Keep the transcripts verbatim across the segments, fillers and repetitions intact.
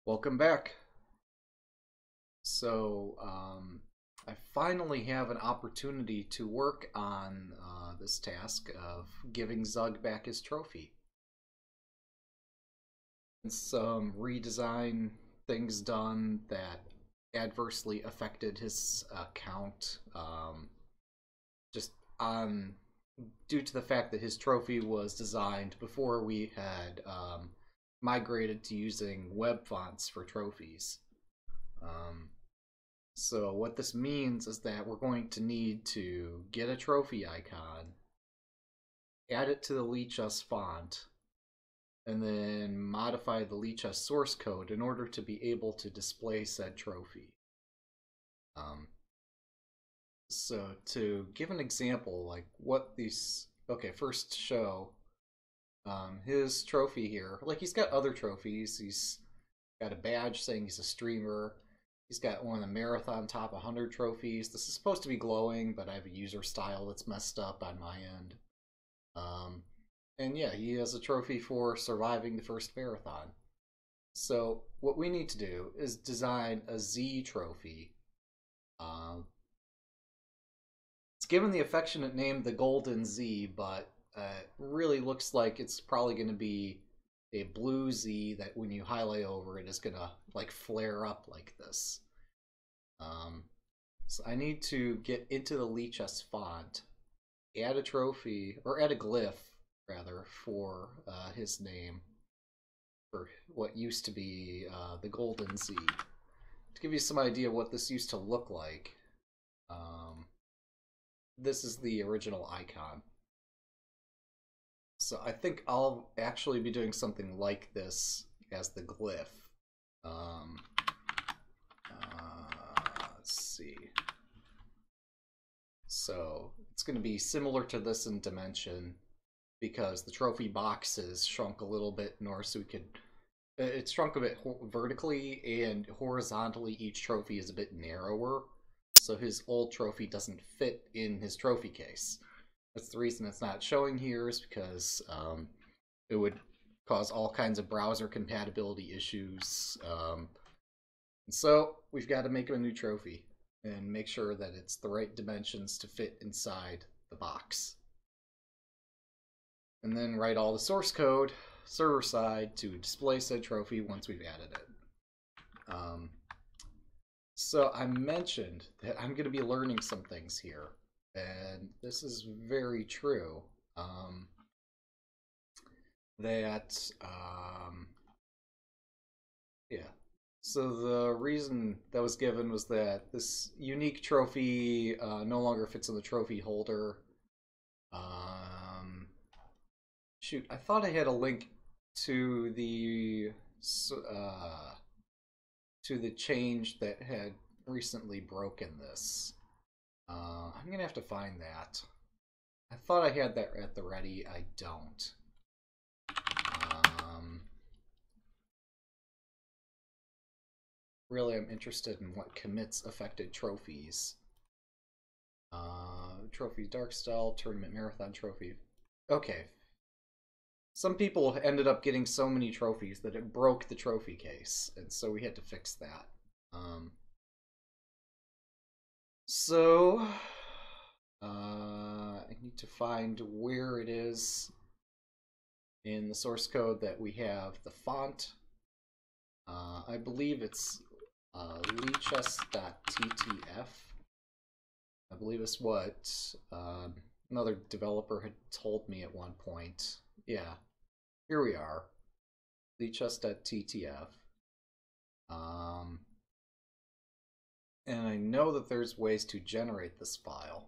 Welcome back. So, um, I finally have an opportunity to work on uh, this task of giving Zug back his trophy. Some redesign things done that adversely affected his account, um, just on due to the fact that his trophy was designed before we had um, migrated to using web fonts for trophies. Um, So what this means is that we're going to need to get a trophy icon, add it to the Lichess font, and then modify the Lichess source code in order to be able to display said trophy. Um, so to give an example, like what these, okay, first show um, his trophy here. Like he's got other trophies. He's got a badge saying he's a streamer. He's got one of the Marathon Top one hundred trophies. This is supposed to be glowing, but I have a user style that's messed up on my end. Um, and yeah, he has a trophy for surviving the first marathon. So what we need to do is design a Z trophy. Um, it's given the affectionate name the Golden Z, but uh, it really looks like it's probably going to be a blue Z that when you highlight over it is going to like flare up like this. Um, so I need to get into the Lichess font, add a trophy, or add a glyph, rather, for uh, his name, for what used to be uh, the Golden Z. To give you some idea what this used to look like, um, this is the original icon. So I think I'll actually be doing something like this as the glyph. Um, uh, let's see. So it's going to be similar to this in dimension because the trophy box is shrunk a little bit in order so we could. It's shrunk a bit vertically and horizontally. Each trophy is a bit narrower, so his old trophy doesn't fit in his trophy case. That's the reason it's not showing here, is because um, it would cause all kinds of browser compatibility issues. Um, and so we've got to make him a new trophy and make sure that it's the right dimensions to fit inside the box. And then write all the source code server side to display said trophy once we've added it. Um, so I mentioned that I'm going to be learning some things here, and this is very true. Um, that, um, yeah. So the reason that was given was that this unique trophy uh, no longer fits in the trophy holder. Um, shoot, I thought I had a link to the uh, to the change that had recently broken this. Uh, I'm gonna have to find that. I thought I had that at the ready. I don't. Um, really, I'm interested in what commits affected trophies. Uh, trophy Dark Style, Tournament Marathon Trophy. Okay. Some people ended up getting so many trophies that it broke the trophy case, and so we had to fix that. Um, so, uh, I need to find where it is in the source code that we have the font. Uh, I believe it's uh, lichess.ttf. I believe it's what uh, another developer had told me at one point. Yeah, here we are, lichess.ttf. Um, and I know that there's ways to generate this file.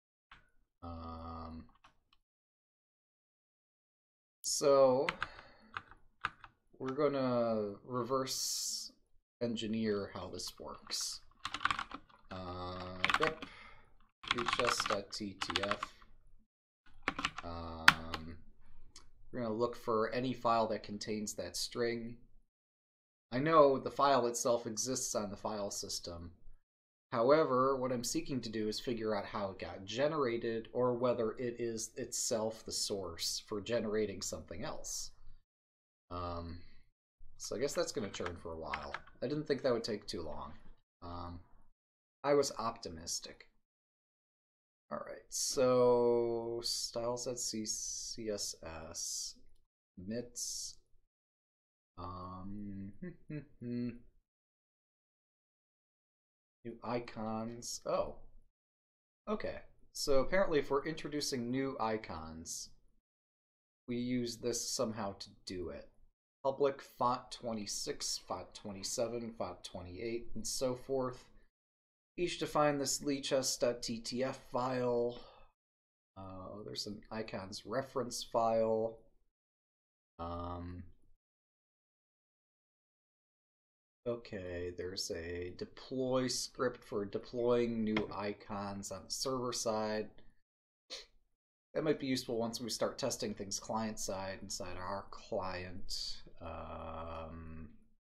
Um, so we're going to reverse engineer how this works. Uh, grep lichess.ttf. Um, we're going to look for any file that contains that string. I know the file itself exists on the file system. However, what I'm seeking to do is figure out how it got generated, or whether it is itself the source for generating something else. Um, so I guess that's going to churn for a while. I didn't think that would take too long. Um, I was optimistic. Alright, so styles at C S S, mitts, um, new icons. Oh, okay. So apparently if we're introducing new icons, we use this somehow to do it. Public font twenty-six, font twenty-seven, font twenty-eight, and so forth. Each define this lichess.ttf file. Uh, there's an icons reference file. Um, okay, there's a deploy script for deploying new icons on the server side. That might be useful once we start testing things client side inside our client. Um,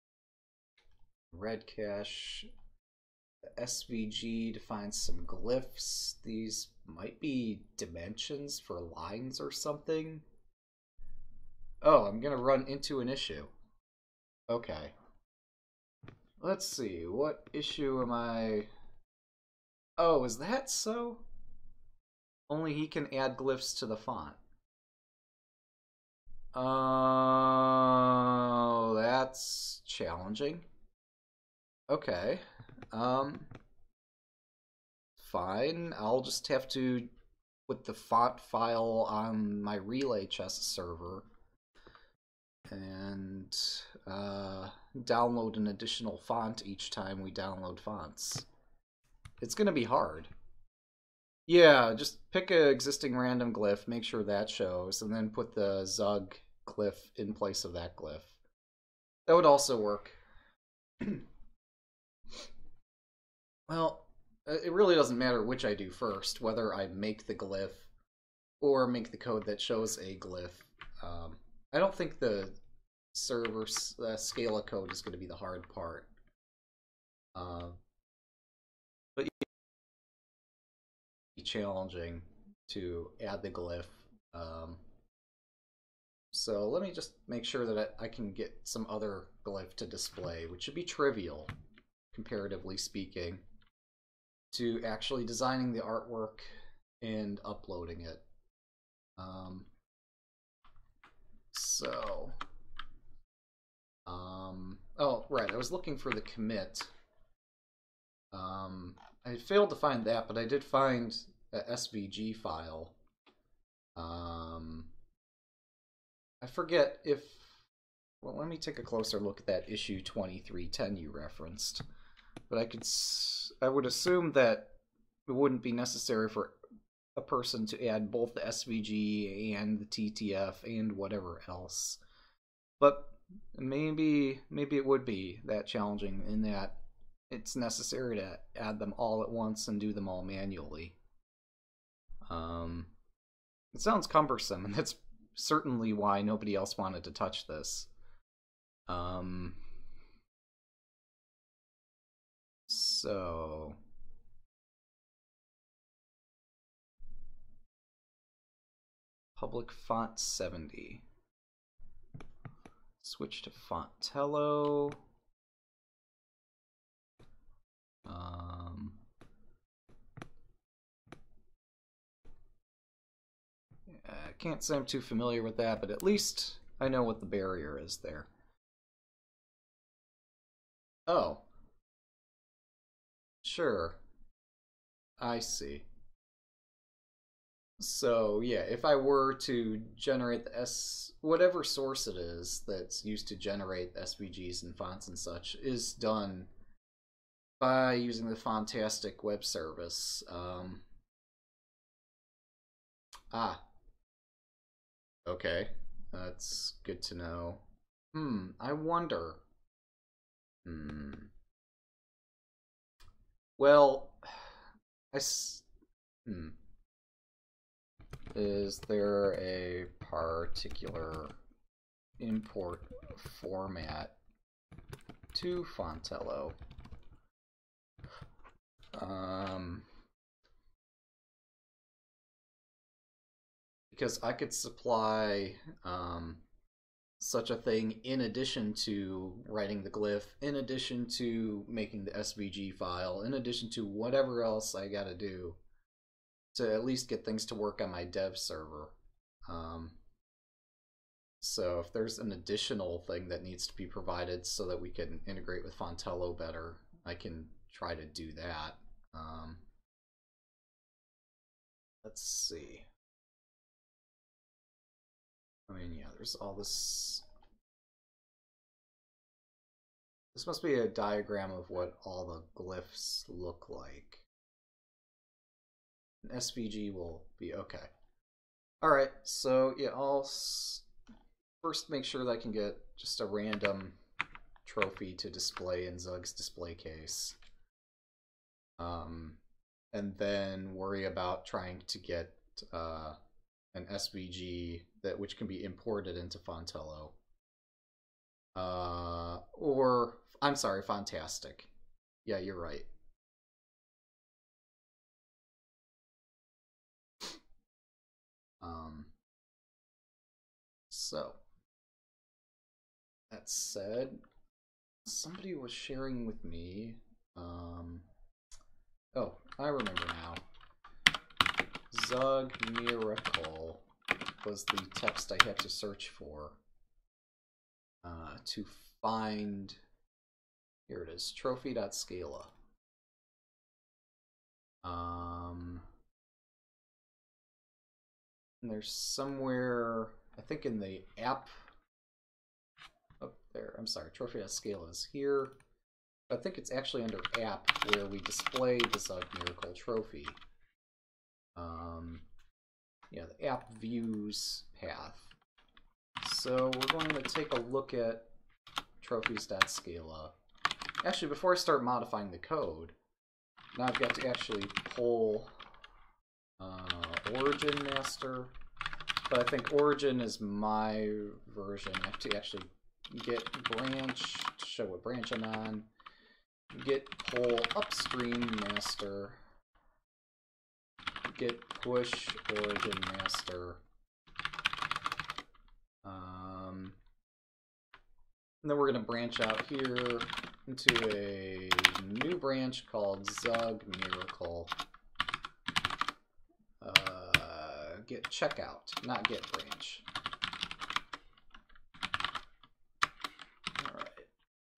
red cache. The S V G defines some glyphs. These might be dimensions for lines or something. Oh, I'm gonna run into an issue. Okay. Let's see, what issue am I... Oh, is that so? Only he can add glyphs to the font. Oh, that's challenging. Okay. Um, fine. I'll just have to put the font file on my Relay Chess server and uh, download an additional font each time we download fonts. It's gonna be hard. Yeah, just pick an existing random glyph, make sure that shows, and then put the Zug glyph in place of that glyph. That would also work. Well, it really doesn't matter which I do first, whether I make the glyph or make the code that shows a glyph. Um, I don't think the server uh, Scala code is going to be the hard part. Uh, but yeah, it's challenging to add the glyph. Um, so let me just make sure that I, I can get some other glyph to display, which should be trivial, comparatively speaking, to actually designing the artwork and uploading it. Um, so, um, oh, right, I was looking for the commit. Um, I failed to find that, but I did find a S V G file. Um, I forget if, well, let me take a closer look at that issue twenty-three ten you referenced. But I could, I would assume that it wouldn't be necessary for a person to add both the S V G and the T T F and whatever else. But maybe, maybe it would be that challenging in that it's necessary to add them all at once and do them all manually. Um, it sounds cumbersome, and that's certainly why nobody else wanted to touch this. Um... So, public font seventy. Switch to Fontello. Um, I can't say I'm too familiar with that, but at least I know what the barrier is there. Oh. Sure. I see. So, yeah, if I were to generate the S, whatever source it is that's used to generate S V Gs and fonts and such is done by using the Fontastic web service. Um, ah. Okay. That's good to know. Hmm, I wonder. Hmm. Well, I s hmm. Is there a particular import format to Fontello? Um, because I could supply um, such a thing in addition to writing the glyph, in addition to making the S V G file, in addition to whatever else I gotta do to at least get things to work on my dev server. Um, so if there's an additional thing that needs to be provided so that we can integrate with Fontello better, I can try to do that. Um, let's see. I mean, yeah, there's all this. This must be a diagram of what all the glyphs look like. An S V G will be okay. Alright, so yeah, I'll s first make sure that I can get just a random trophy to display in Zug's display case. Um, and then worry about trying to get uh, an S V G that which can be imported into Fontello. Uh, or, I'm sorry, Fontastic. Yeah, you're right. Um, so, that said, somebody was sharing with me, um, oh, I remember now. Zug Miracle was the text I had to search for uh, to find, here it is, trophy.scala. Um, and there's somewhere, I think in the app, up there, I'm sorry, trophy.scala is here. I think it's actually under app where we display the Zug Miracle trophy. Um, yeah, the app views path. So we're going to take a look at trophies.scala. Actually, before I start modifying the code, now I've got to actually pull uh, origin master. But I think origin is my version. I have to actually get branch to show what branch I'm on. Get pull upstream master. Get push origin master. Um, and then we're going to branch out here into a new branch called Zug Miracle. Uh, get checkout, not get branch. All right.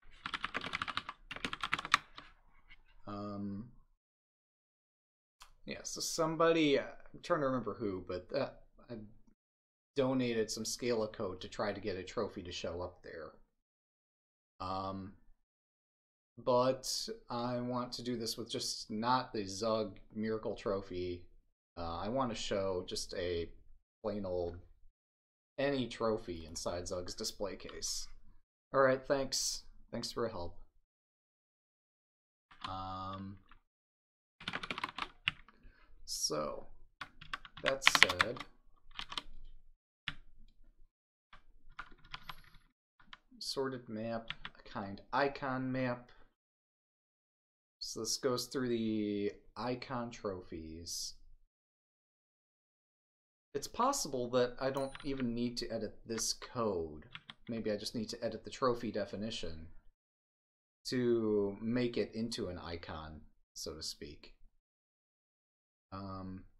Um, yeah, so somebody, I'm trying to remember who, but uh, I donated some Scala code to try to get a trophy to show up there. Um, but I want to do this with just not the Zug Miracle trophy. Uh, I want to show just a plain old any trophy inside Zug's display case. All right, thanks. Thanks for your help. Um, so, that said, sorted map, a kind icon map. So this goes through the icon trophies. It's possible that I don't even need to edit this code. Maybe I just need to edit the trophy definition to make it into an icon, so to speak. Um,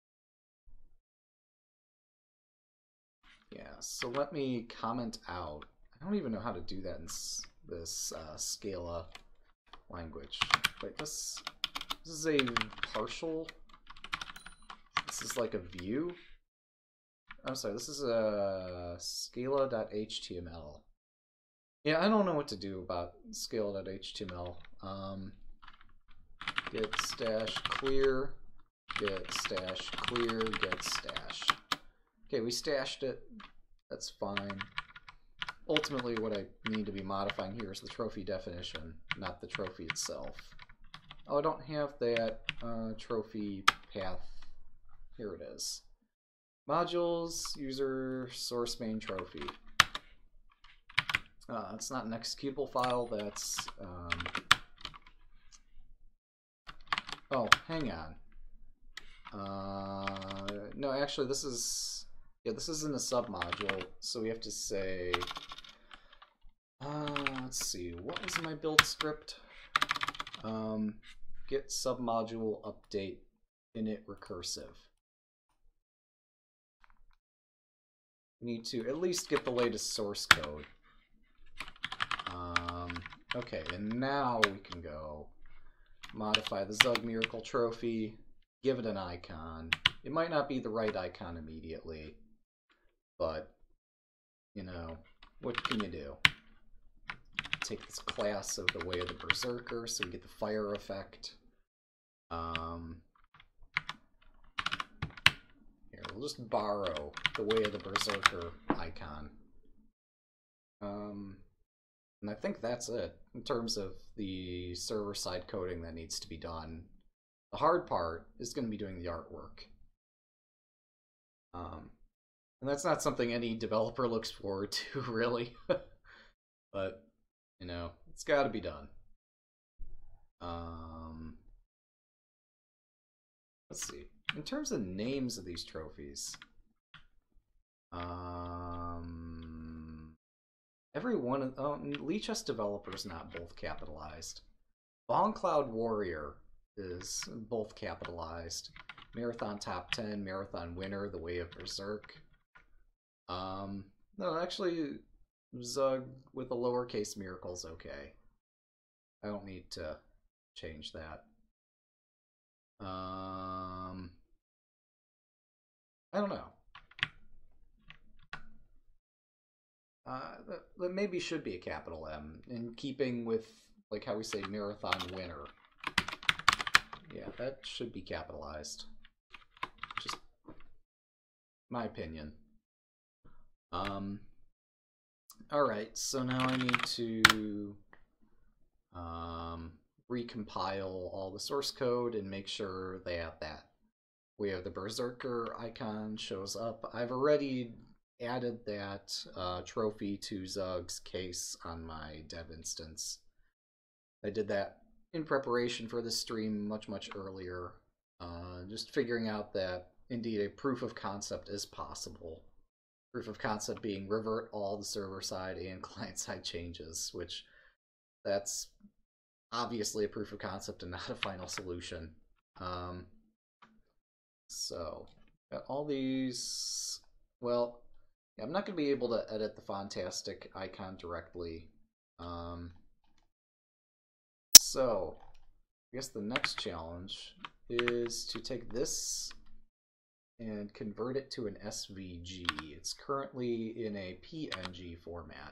yeah, so let me comment out. I don't even know how to do that in this uh, Scala language. Wait, this, this is a partial? This is like a view? I'm sorry, this is a Scala.html. Yeah, I don't know what to do about Scala.html. Um, get stash clear, get stash clear, get stash. Okay, we stashed it. That's fine. Ultimately, what I need to be modifying here is the trophy definition, not the trophy itself. Oh, I don't have that uh, trophy path. Here it is. Modules, user, source main trophy. Uh, it's not an executable file, that's... Um... Oh, hang on. Uh, no, actually, this is Yeah, this isn't a submodule, so we have to say, uh, let's see, what was my build script? Um, get submodule update init recursive. We need to at least get the latest source code. Um, okay, and now we can go modify the Zug Miracle Trophy, give it an icon. It might not be the right icon immediately, but, you know, what can you do? Take this class of the Way of the Berserker so we get the fire effect. Um, here, we'll just borrow the Way of the Berserker icon. Um, and I think that's it in terms of the server-side coding that needs to be done. The hard part is going to be doing the artwork. Um, and that's not something any developer looks forward to, really. But, you know, it's got to be done. Um, let's see. In terms of names of these trophies, um, every one of oh, Lichess Developer's not both capitalized. Long Cloud Warrior is both capitalized. Marathon Top ten, Marathon Winner, The Way of Berserk. Um, no, actually, Zug with a lowercase miracle is okay. I don't need to change that. Um, I don't know. Uh, that, that maybe should be a capital M, in keeping with like how we say Marathon Winner. Yeah, that should be capitalized. Just my opinion. Um, Alright, so now I need to um, recompile all the source code and make sure that that Way of the Berserker icon shows up. I've already added that uh, trophy to Zug's case on my dev instance. I did that in preparation for this stream much, much earlier. Uh, just figuring out that indeed a proof of concept is possible. Proof of concept being revert all the server-side and client-side changes, which that's obviously a proof of concept and not a final solution. Um, so, got all these... Well, yeah, I'm not going to be able to edit the Fontastic icon directly. Um, so, I guess the next challenge is to take this and convert it to an S V G. It's currently in a P N G format.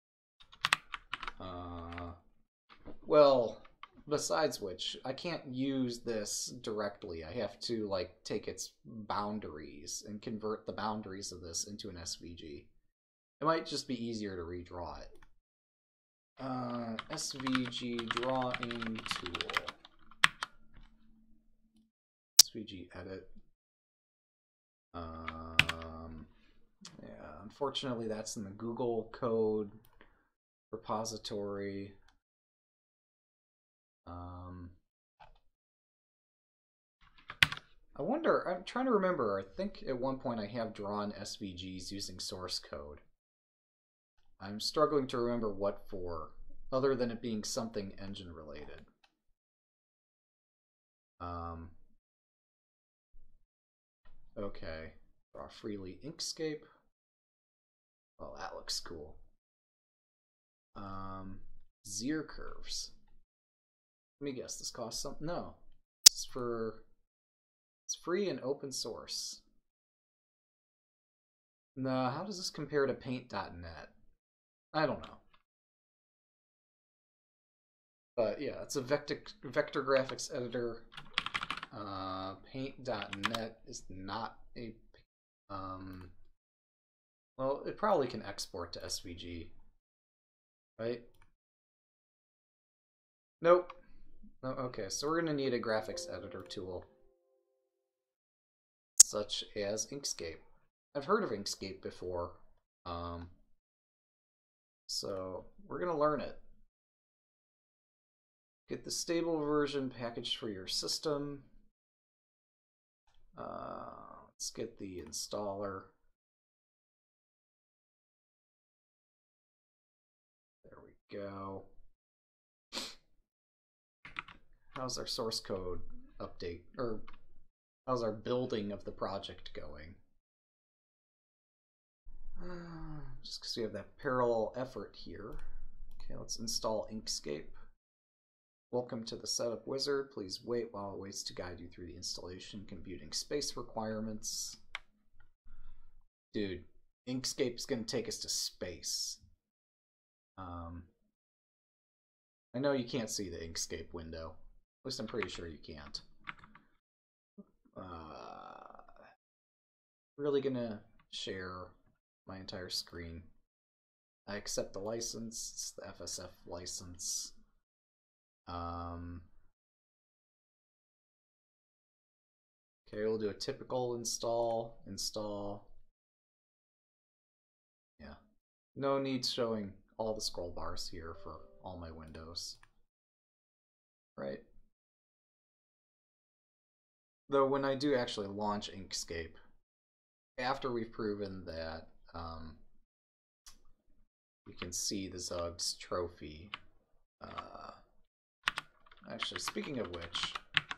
Uh, well, besides which, I can't use this directly. I have to like take its boundaries and convert the boundaries of this into an S V G. It might just be easier to redraw it. Uh, S V G drawing tool. S V G edit. Um, yeah, unfortunately that's in the Google code repository. Um, I wonder, I'm trying to remember, I think at one point I have drawn S V Gs using source code. I'm struggling to remember what for, other than it being something engine related. Um, okay, draw freely Inkscape. Oh, that looks cool. Um, Zier curves. Let me guess, this costs something? No. It's for... It's free and open source. Nah, how does this compare to paint dot net? I don't know. But yeah, it's a vector, vector graphics editor. Uh, paint dot net is not a... Um, well, it probably can export to S V G. Right? Nope. Oh, okay, so we're going to need a graphics editor tool. Such as Inkscape. I've heard of Inkscape before. Um, so we're going to learn it. Get the stable version packaged for your system. Uh, let's get the installer. go. How's our source code update, or how's our building of the project going? Uh, just because we have that parallel effort here. Okay, let's install Inkscape. Welcome to the setup wizard. Please wait while it waits to guide you through the installation computing space requirements. Dude, Inkscape's gonna take us to space. Um, I know you can't see the Inkscape window. At least I'm pretty sure you can't. Uh, really gonna share my entire screen. I accept the license. It's the F S F license. Um, okay, we'll do a typical install. Install. Yeah. No need showing all the scroll bars here for all my windows. Right? Though when I do actually launch Inkscape, after we've proven that um, we can see the Zug's trophy. Uh, actually, speaking of which,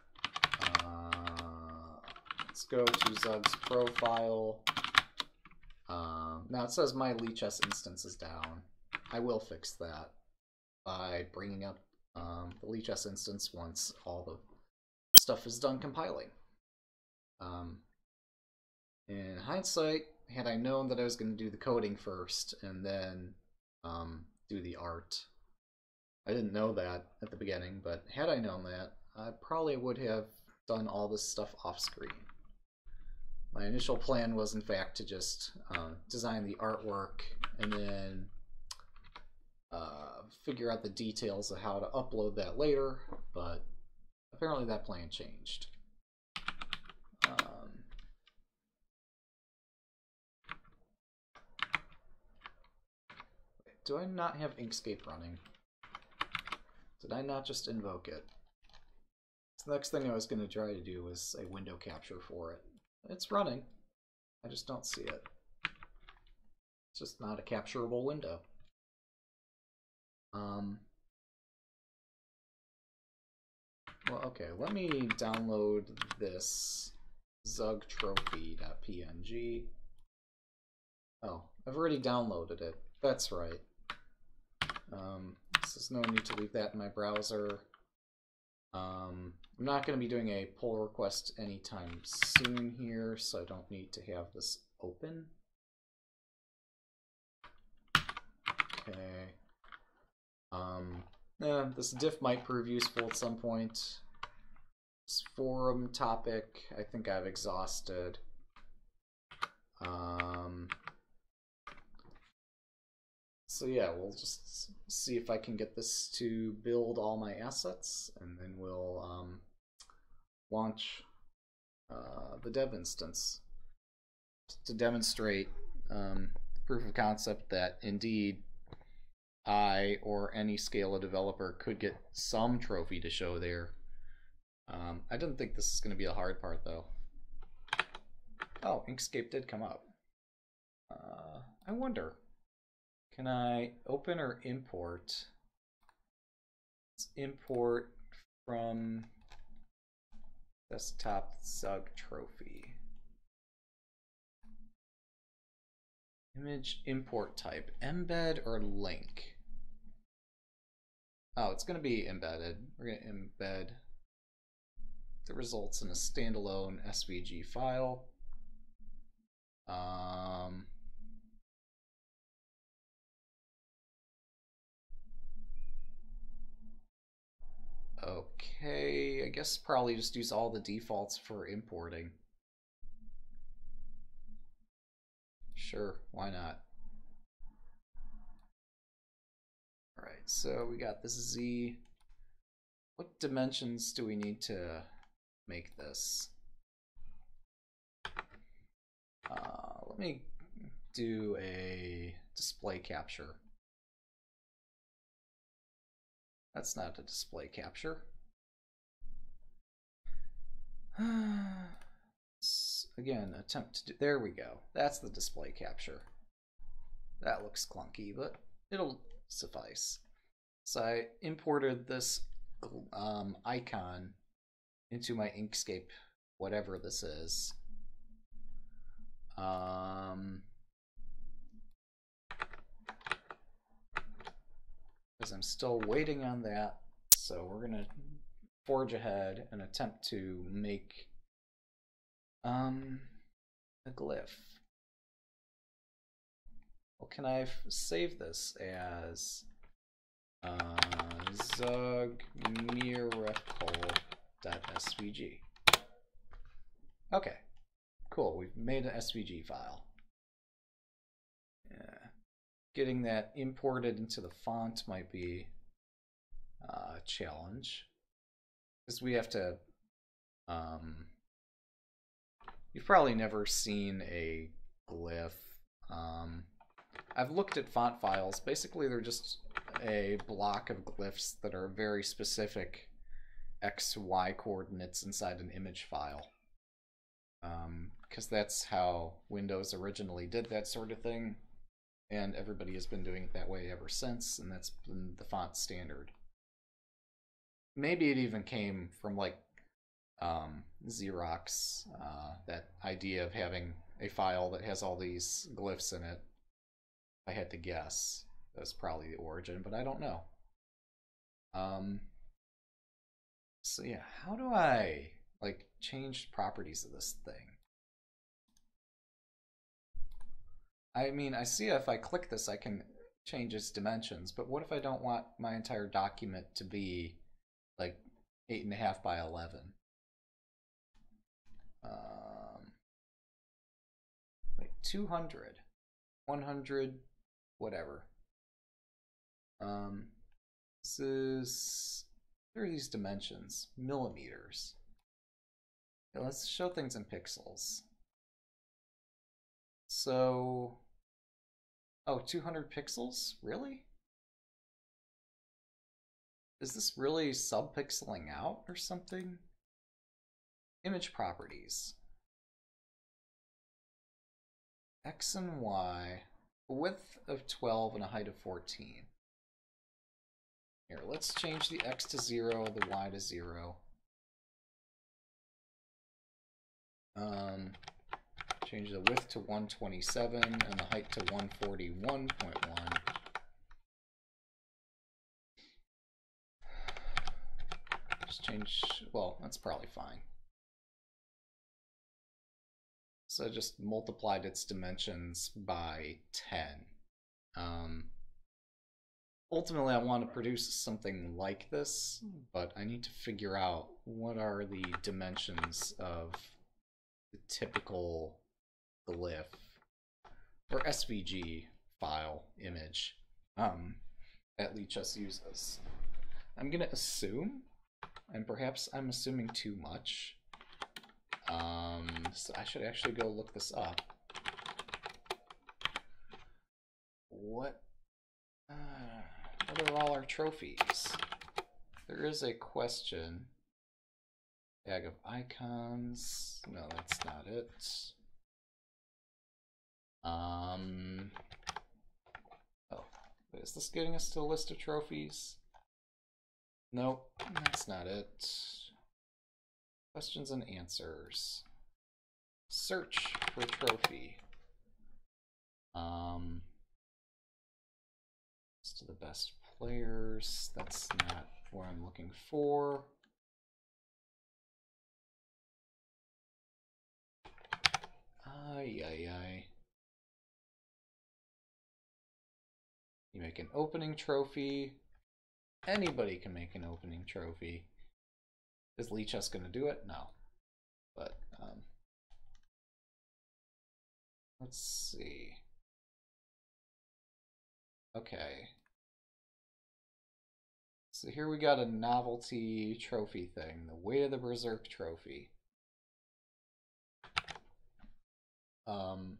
uh, let's go to Zug's profile. Um, now it says my Lichess instance is down. I will fix that by bringing up um, the Lichess instance once all the stuff is done compiling. Um, in hindsight, had I known that I was going to do the coding first and then um, do the art, I didn't know that at the beginning, but had I known that, I probably would have done all this stuff off screen. My initial plan was, in fact, to just uh, design the artwork and then uh, figure out the details of how to upload that later, but apparently that plan changed. Um, do I not have Inkscape running? Did I not just invoke it? So the next thing I was going to try to do was a window capture for it. It's running. I just don't see it. It's just not a capturable window. Um, well, okay, let me download this Zug trophy.png. Oh, I've already downloaded it. That's right. Um, so there's no need to leave that in my browser. Um, I'm not going to be doing a pull request anytime soon here, so I don't need to have this open. Okay. Um, eh, this diff might prove useful at some point. This forum topic, I think I've exhausted. Um, so yeah, we'll just see if I can get this to build all my assets, and then we'll um, launch uh, the dev instance to demonstrate um, proof of concept that indeed I or any Scala developer could get some trophy to show there. Um, I didn't think this is going to be the hard part, though. Oh, Inkscape did come up. Uh, I wonder, can I open or import? Let's import from desktop Zug trophy. Image import type, embed or link? Oh, it's going to be embedded. We're going to embed the results in a standalone S V G file. Um, okay, I guess probably just use all the defaults for importing. Sure, why not? Alright, so we got this Z. What dimensions do we need to make this? Uh, let me do a display capture. That's not a display capture. Again, attempt to do, there we go. That's the display capture. That looks clunky, but it'll suffice. So I imported this um, icon into my Inkscape, whatever this is. Um, because I'm still waiting on that, so we're gonna forge ahead and attempt to make um, a glyph. Well, can I save this as uh, zugmiracle.svg? Okay, cool. We've made an S V G file. Yeah. Getting that imported into the font might be a challenge, because we have to um, you've probably never seen a glyph. um, I've looked at font files. Basically they're just a block of glyphs that are very specific X Y coordinates inside an image file, because um, that's how Windows originally did that sort of thing, and everybody has been doing it that way ever since, and that's been the font standard. Maybe it even came from like um, Xerox, uh, that idea of having a file that has all these glyphs in it. If I had to guess, that's probably the origin, but I don't know. Um, so yeah, how do I like change properties of this thing? I mean, I see if I click this, I can change its dimensions, but what if I don't want my entire document to be like eight and a half by eleven? Um, like two hundred, one hundred, whatever. Um, this is, what are these dimensions? Millimeters. Okay, let's show things in pixels. So, oh, two hundred pixels? Really? Is this really subpixeling out or something? Image properties. X and Y, a width of twelve and a height of fourteen. Here, let's change the X to zero, the Y to zero. Um, change the width to one twenty-seven and the height to one forty-one point one. Just change, well, that's probably fine. So I just multiplied its dimensions by ten. Um, ultimately, I want to produce something like this, but I need to figure out what are the dimensions of the typical glyph or S V G file image um, that Lichess uses. I'm going to assume, and perhaps I'm assuming too much, um, so I should actually go look this up. What, uh, what are all our trophies? There is a question. Tag of icons. No, that's not it. Um. Oh, wait, is this getting us to a list of trophies? Nope, that's not it. Questions and answers. Search for trophy. Um. List of the best players. That's not what I'm looking for. Ay, ay, ay. You make an opening trophy. Anybody can make an opening trophy. Is Lichess going to do it? No. But, um, let's see. Okay. So here we got a novelty trophy thing, the Way of the Berserk trophy. Um,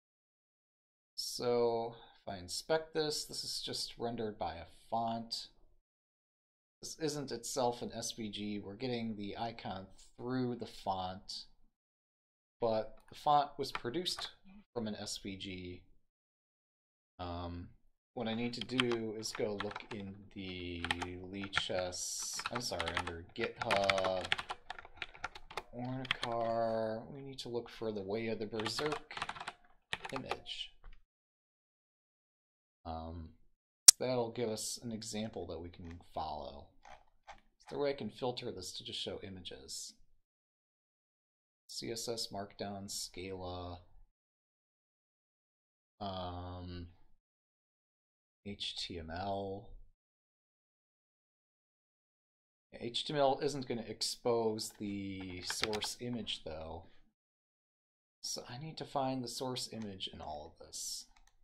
so if I inspect this, this is just rendered by a font. This isn't itself an S V G. We're getting the icon through the font, but the font was produced from an S V G. Um, what I need to do is go look in the Lichess, I'm sorry, under GitHub, Ornicar, we need to look for the Way of the Berserk image. Um, that'll give us an example that we can follow. Is there a way I can filter this to just show images? C S S, Markdown, Scala, um, H T M L. H T M L isn't going to expose the source image though. So I need to find the source image in all of this.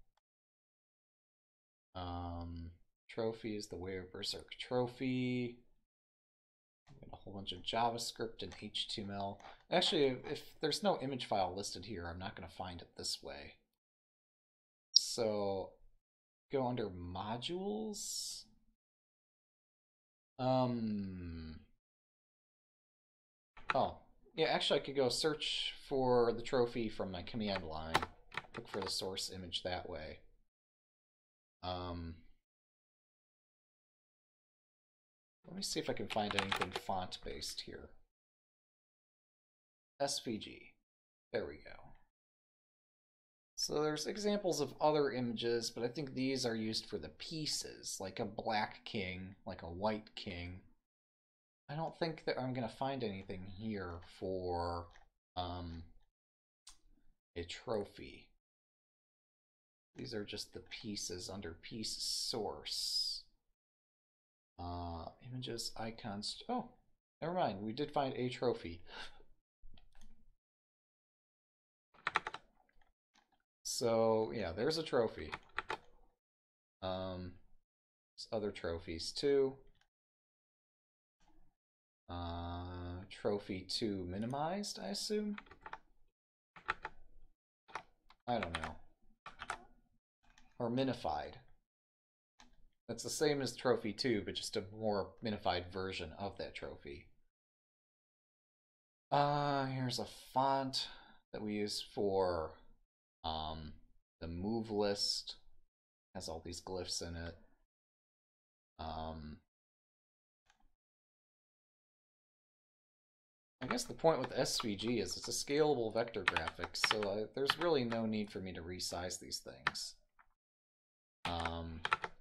Um, trophy is the Way of Berserk trophy. A whole bunch of JavaScript and H T M L. Actually, if, if there's no image file listed here, I'm not going to find it this way. So go under modules. Um. Oh, yeah, actually I could go search for the trophy from my command line. Look for the source image that way. Um. Let me see if I can find anything font-based here. S V G. There we go. So there's examples of other images, but I think these are used for the pieces, like a black king, like a white king. I don't think that I'm going to find anything here for um, a trophy. These are just the pieces under piece source. Uh, images, icons. Oh, never mind. We did find a trophy. So yeah, there's a trophy. Um, there's other trophies too. Uh, trophy two minimized, I assume. I don't know. Or minified. That's the same as trophy two, but just a more minified version of that trophy. Uh, here's a font that we use for um, the move list. Has all these glyphs in it. Um, I guess the point with S V G is it's a scalable vector graphics, so uh, there's really no need for me to resize these things. Um,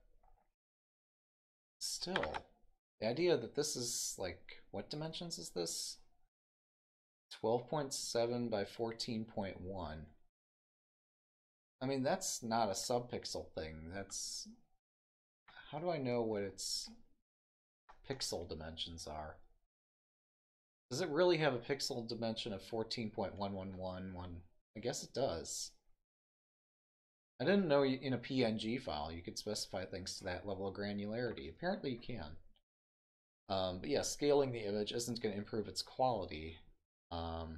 still, the idea that this is like, what dimensions is this? twelve point seven by fourteen point one. I mean, that's not a subpixel thing. That's, how do I know what its pixel dimensions are? Does it really have a pixel dimension of fourteen point one one one one? I guess it does. I didn't know in a P N G file you could specify things to that level of granularity. Apparently you can. Um, but yeah, scaling the image isn't going to improve its quality. Um,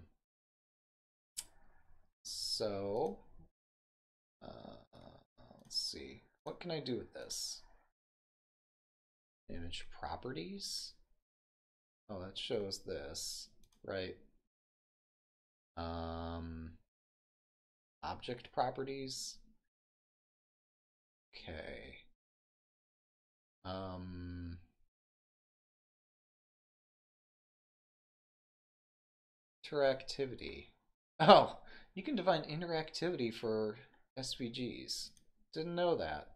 so, uh, let's see. What can I do with this? Image properties? Oh, that shows this, right? Um, object properties? Okay. Um, interactivity. Oh, you can define interactivity for S V Gs. Didn't know that.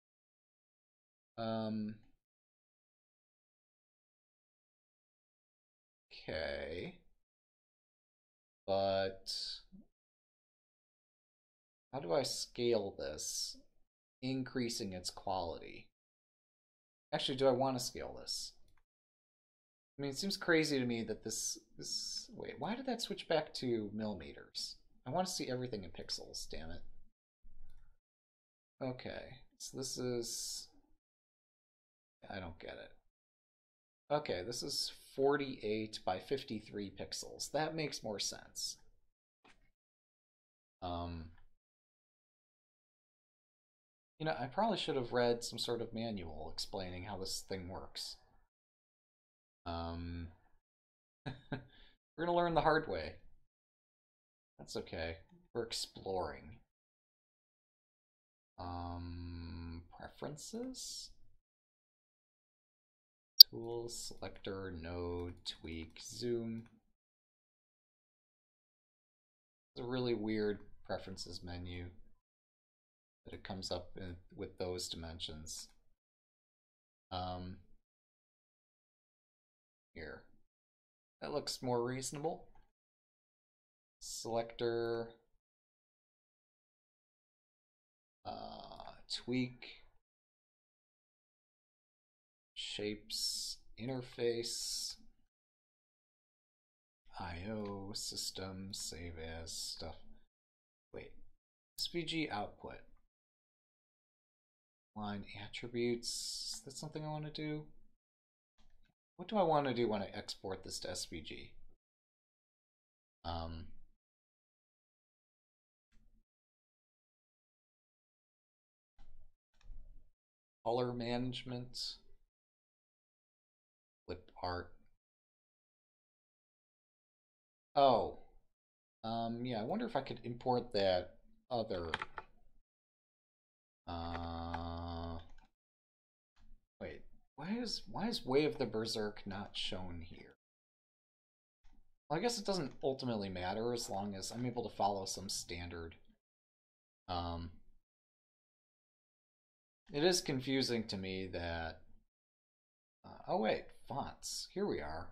Um, okay. But how do I scale this, increasing its quality? Actually, do I want to scale this? I mean, it seems crazy to me that this, this, wait, why did that switch back to millimeters? I want to see everything in pixels, damn it. Okay, so this is, I don't get it. Okay, this is forty-eight by fifty-three pixels. That makes more sense. Um, you know, I probably should have read some sort of manual explaining how this thing works. Um, we're gonna learn the hard way. That's okay. We're exploring. Um, preferences. Tools, selector, node, tweak, zoom. It's a really weird preferences menu that it comes up in, with those dimensions. Um, here. That looks more reasonable. Selector, uh, tweak, shapes, interface, I O, system, save as, stuff. Wait, S V G output. Line attributes, is that something I want to do? What do I want to do when I export this to S V G? Um, color management, flip art. Oh, um, yeah, I wonder if I could import that other. Uh, wait, why is why is Way of the Berserk not shown here? Well, I guess it doesn't ultimately matter as long as I'm able to follow some standard. Um, it is confusing to me that. Uh, oh wait, fonts. Here we are.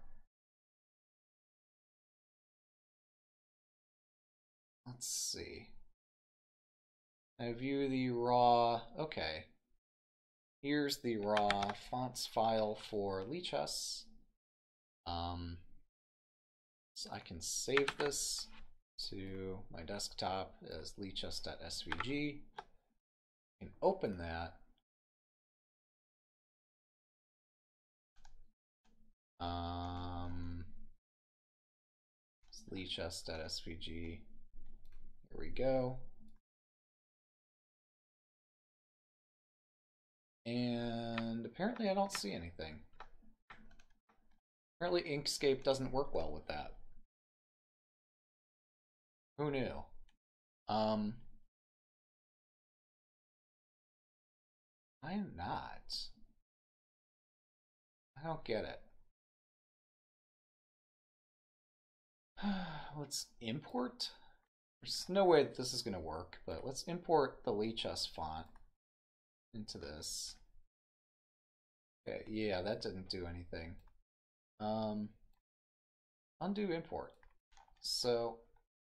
Let's see. I view the raw. Okay. Here's the raw fonts file for Lichess. Um, so I can save this to my desktop as lichess.svg. I can open that. Um, lichess.svg. Here we go. And apparently I don't see anything. Apparently Inkscape doesn't work well with that. Who knew? Um, I'm not. I don't get it. Let's import. There's no way that this is going to work, but let's import the Lichess font into this. Okay, yeah, that didn't do anything. Um, undo import. So,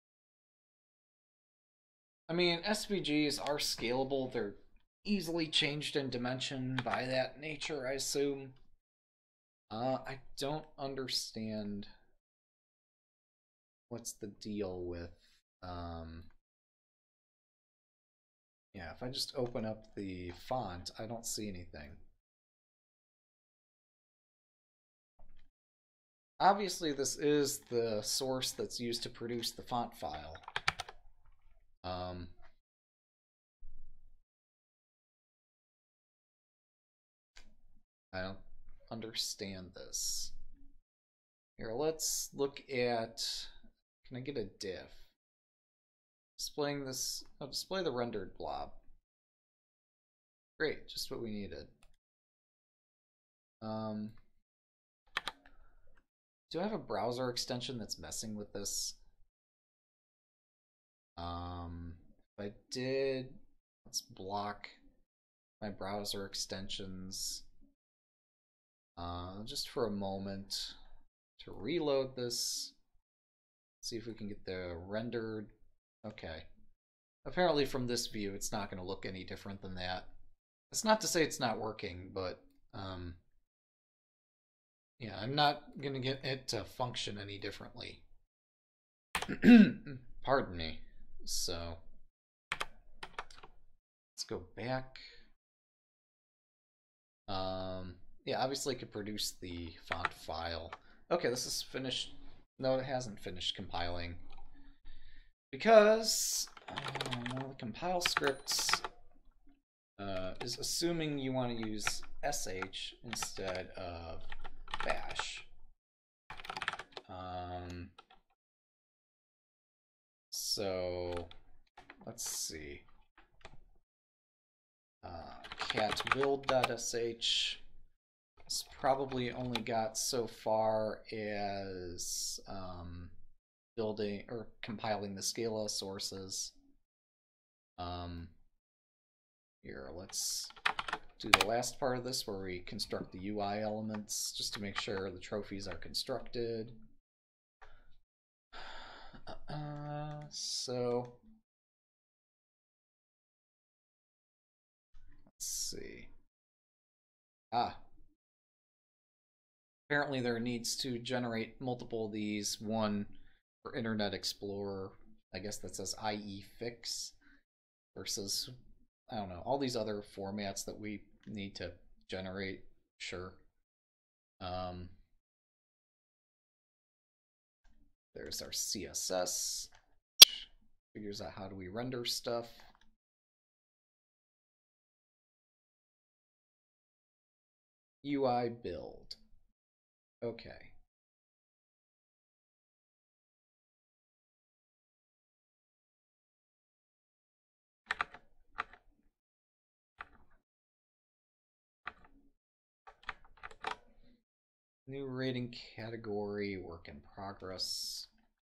I mean, S V Gs are scalable. They're easily changed in dimension by that nature, I assume. Uh, I don't understand what's the deal with, um, yeah, if I just open up the font, I don't see anything. Obviously, this is the source that's used to produce the font file. Um, I don't understand this. Here, let's look at, can I get a diff? Displaying this, oh, display the rendered blob. Great, just what we needed. Um, do I have a browser extension that's messing with this? Um, if I did, let's block my browser extensions uh, just for a moment to reload this. See if we can get the rendered. Okay. Apparently from this view, it's not going to look any different than that. It's not to say it's not working, but um, yeah, I'm not going to get it to function any differently. Pardon me. So let's go back. Um, yeah, obviously I could produce the font file. Okay, this is finished. No, it hasn't finished compiling. Because um, one of the compile scripts uh, is assuming you want to use sh instead of bash. Um, so let's see. Uh, cat build.sh. It's probably only got so far as um, building or compiling the Scala sources. Um, here, let's do the last part of this where we construct the U I elements just to make sure the trophies are constructed. Uh, so let's see. Ah. Apparently there needs to generate multiple of these, one for Internet Explorer, I guess that says I E fix, versus, I don't know, all these other formats that we need to generate, sure. Um, there's our C S S, which figures out how do we render stuff. U I build. Okay. New rating category, work in progress.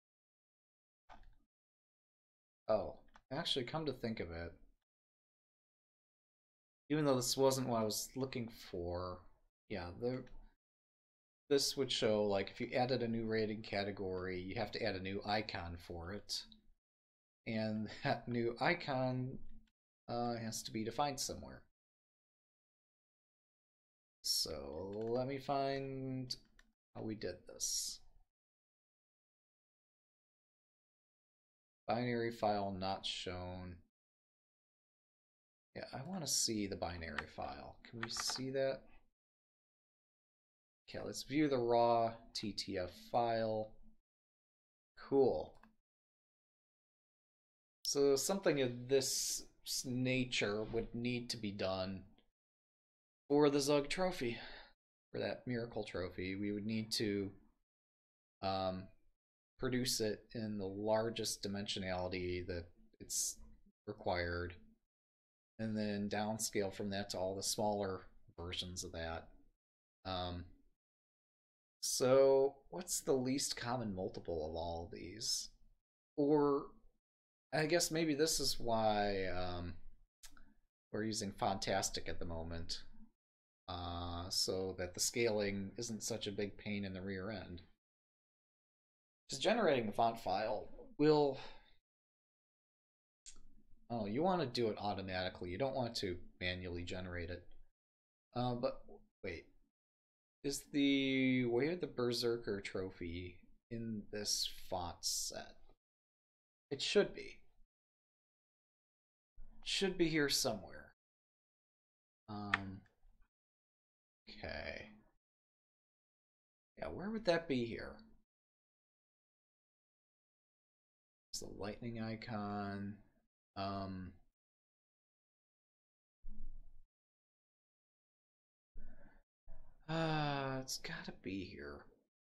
Oh, actually, come to think of it, even though this wasn't what I was looking for, yeah, the this would show, like, if you added a new rating category, you have to add a new icon for it. And that new icon uh, has to be defined somewhere. So let me find how we did this. Binary file not shown. Yeah, I want to see the binary file. Can we see that? Okay, let's view the raw T T F file. Cool. So something of this nature would need to be done for the Zug trophy. For that miracle trophy, we would need to um, produce it in the largest dimensionality that it's required, and then downscale from that to all the smaller versions of that. Um, so what's the least common multiple of all of these? Or I guess maybe this is why um, we're using Fontastic at the moment, uh, so that the scaling isn't such a big pain in the rear end. Just generating the font file will... Oh, you want to do it automatically. You don't want to manually generate it. Uh, but wait, is the Way of the Berserker trophy in this font set? It should be. It should be here somewhere. Um. Okay. Yeah, where would that be here? It's the lightning icon. Um. Uh, it's gotta be here.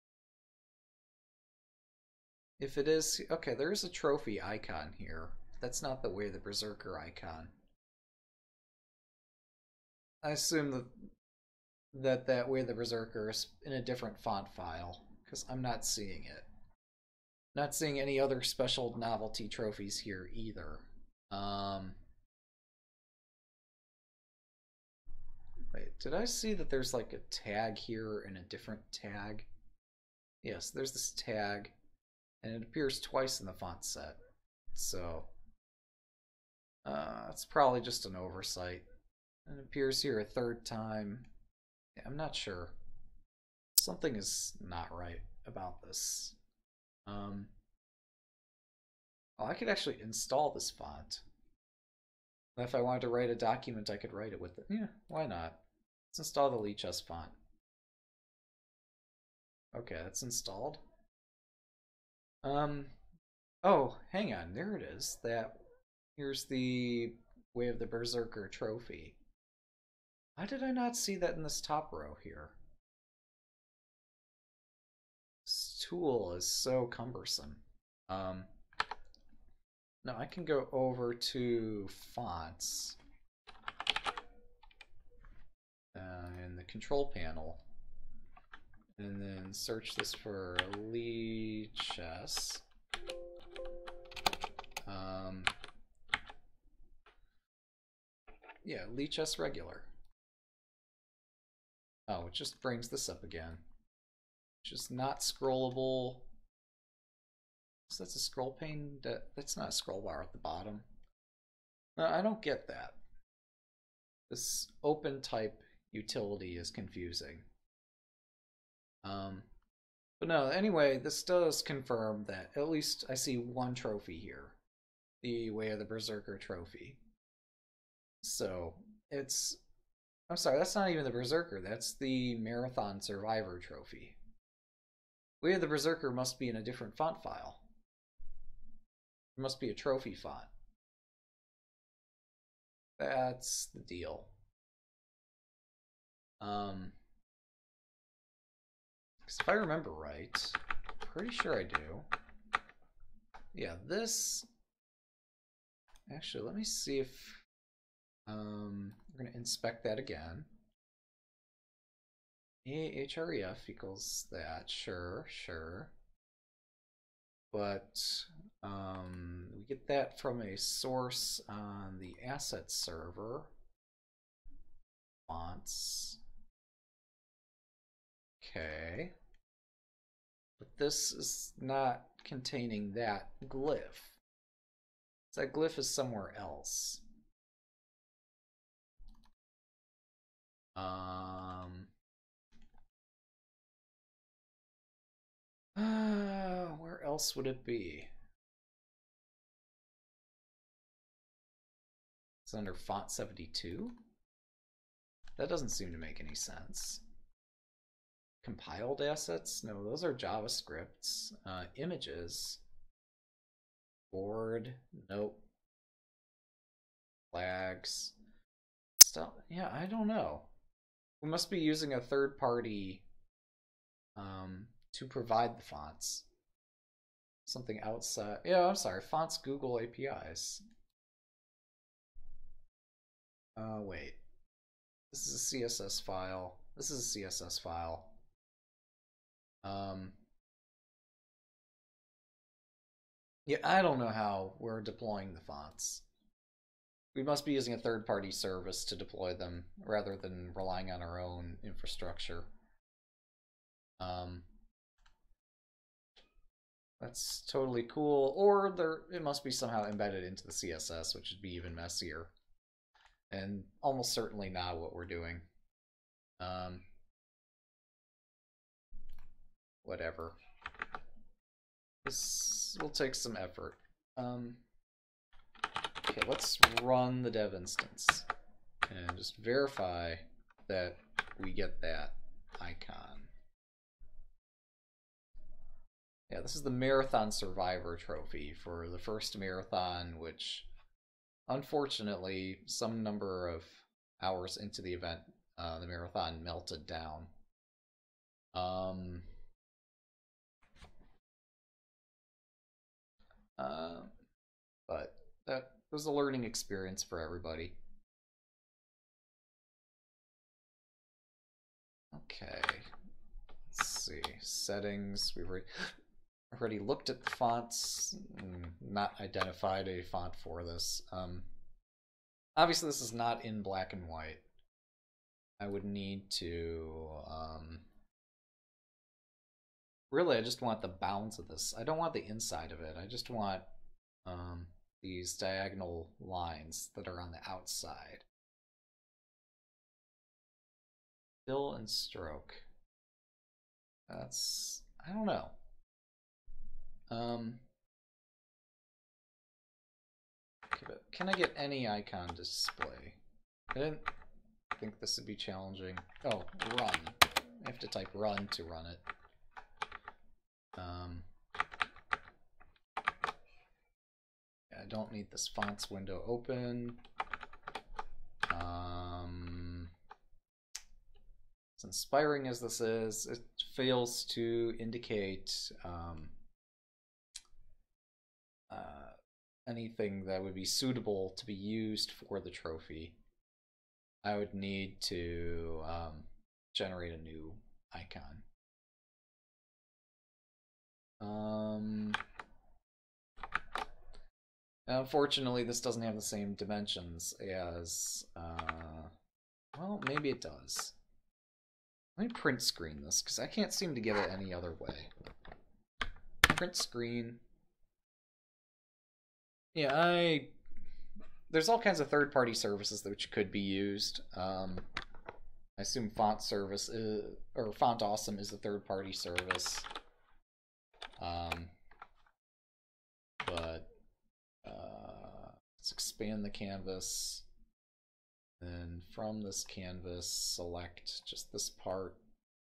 If it is, okay, there is a trophy icon here. That's not the Way of the Berserker icon. I assume that that, that Way of the Berserker is in a different font file, because I'm not seeing it. Not seeing any other special novelty trophies here either. Um, wait, did I see that there's like a tag here and a different tag? Yes, there's this tag, and it appears twice in the font set. So, uh, it's probably just an oversight. It appears here a third time. Yeah, I'm not sure. Something is not right about this. Um, oh, I could actually install this font. If I wanted to write a document, I could write it with it. Yeah, why not? Let's install the Lichess font. Okay, that's installed. Um, oh, hang on, there it is. That here's the Way of the Berserker trophy. Why did I not see that in this top row here? This tool is so cumbersome. Um, no, I can go over to fonts. control panel and then search this for Lichess. Um, yeah, Lichess regular. Oh, it just brings this up again. Just not scrollable. So that's a scroll pane. That, that's not a scroll bar at the bottom. No, I don't get that. This open type utility is confusing. Um, but no, anyway, this does confirm that at least I see one trophy here. The Way of the Berserker trophy. So it's, I'm sorry, that's not even the Berserker, that's the Marathon Survivor trophy. Way of the Berserker must be in a different font file. It must be a trophy font. That's the deal. Um, because if I remember right, pretty sure I do. Yeah, this. Actually, let me see if um, we're going to inspect that again. href equals that. Sure, sure. But um, we get that from a source on the asset server. Fonts. Okay. But this is not containing that glyph. That glyph is somewhere else. Um, uh, where else would it be? It's under font seventy-two? That doesn't seem to make any sense. Compiled assets? No, those are JavaScripts. Uh, images. Board. Nope. Flags. Stuff. Yeah, I don't know. We must be using a third party um, to provide the fonts. Something outside. Yeah, I'm sorry. Fonts Google A P Is. Uh, wait. This is a C S S file. This is a C S S file. Um, yeah, I don't know how we're deploying the fonts. We must be using a third-party service to deploy them rather than relying on our own infrastructure. Um, that's totally cool. Or there, it must be somehow embedded into the C S S, which would be even messier. And almost certainly not what we're doing. Um, whatever. This will take some effort. Um, okay, let's run the dev instance and just verify that we get that icon. Yeah, this is the Marathon Survivor trophy for the first marathon, which unfortunately, some number of hours into the event, uh, the marathon melted down. Um, uh, but that was a learning experience for everybody. Okay, let's see. Settings, we've already, already looked at the fonts, not identified a font for this. Um, obviously, this is not in black and white. I would need to... Um, really, I just want the bounds of this. I don't want the inside of it. I just want um, these diagonal lines that are on the outside. Fill and stroke. That's... I don't know. Um, okay, but can I get any icon display? I didn't think this would be challenging. Oh, run. I have to type run to run it. Um, I don't need this fonts window open. Um, as inspiring as this is, it fails to indicate um, uh, anything that would be suitable to be used for the trophy. I would need to um, generate a new icon. Um, unfortunately, this doesn't have the same dimensions as, uh, well, maybe it does. Let me print screen this, because I can't seem to get it any other way. Print screen. Yeah, I... There's all kinds of third-party services which could be used. Um, I assume Font Service is, or Font Awesome is a third-party service. Um, but uh, let's expand the canvas. Then from this canvas, select just this part.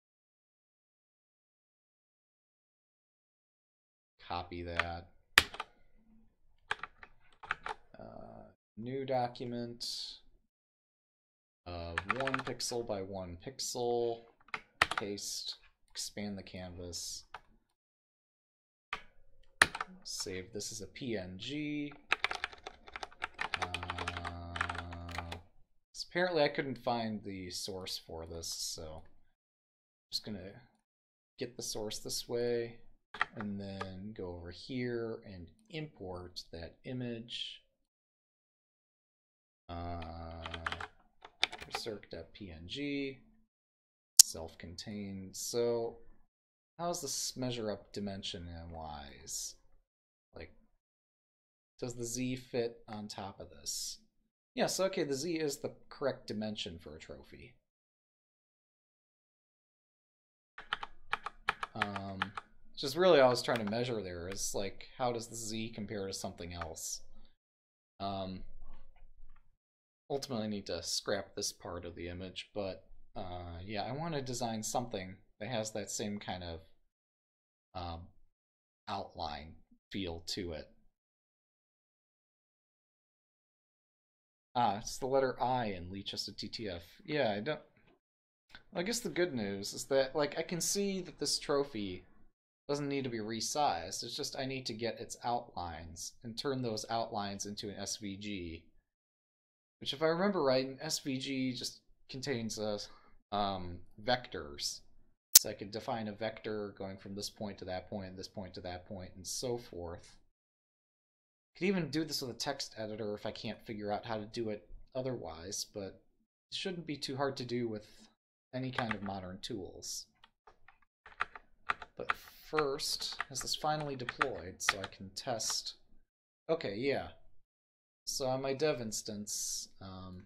Copy that. Uh, new document of one pixel by one pixel. Paste. Expand the canvas. Save this as a P N G. Uh, apparently I couldn't find the source for this, so I'm just gonna get the source this way and then go over here and import that image. Uh, circ.png, self-contained. So how does this measure up dimension and wise? Like, does the Z fit on top of this? Yes, okay, the Z is the correct dimension for a trophy. Um, just really all I was trying to measure there is, like, how does the Z compare to something else? Um, ultimately I need to scrap this part of the image, but uh, yeah, I want to design something that has that same kind of um, outline feel to it. Ah, it's the letter I in Leechester T T F. Yeah, I don't... I guess the good news is that, like, I can see that this trophy doesn't need to be resized. It's just I need to get its outlines and turn those outlines into an S V G. Which, if I remember right, an S V G just contains uh, um, vectors. So I could define a vector going from this point to that point, this point to that point, and so forth. I could even do this with a text editor if I can't figure out how to do it otherwise, but it shouldn't be too hard to do with any kind of modern tools. But first, has this finally deployed so I can test? Okay, yeah. So on my dev instance, um,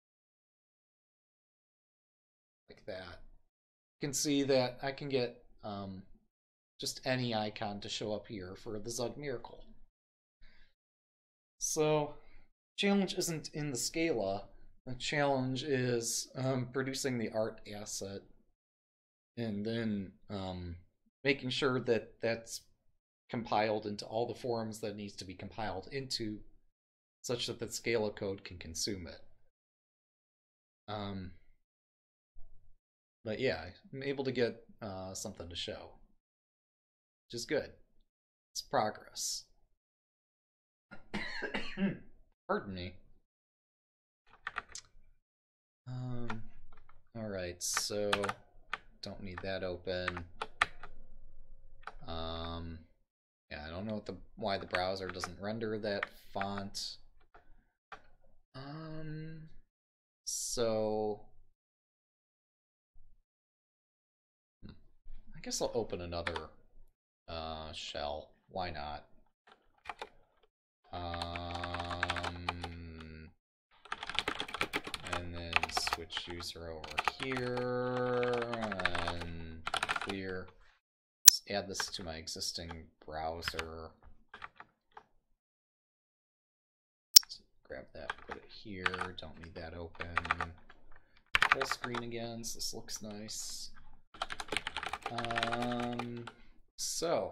like that, you can see that I can get um, just any icon to show up here for the Zug Miracle. So, challenge isn't in the Scala. The challenge is um, producing the art asset and then um, making sure that that's compiled into all the forms that it needs to be compiled into, such that the Scala code can consume it. Um, but yeah, I'm able to get uh, something to show, which is good. It's progress. Pardon me. Um, alright, so don't need that open. Um, yeah, I don't know what the why the browser doesn't render that font. Um, so I guess I'll open another uh, shell. Why not? Um, and then switch user over here and clear. Let's add this to my existing browser. Let's grab that, put it here. Don't need that open. Full screen again, so this looks nice. Um, so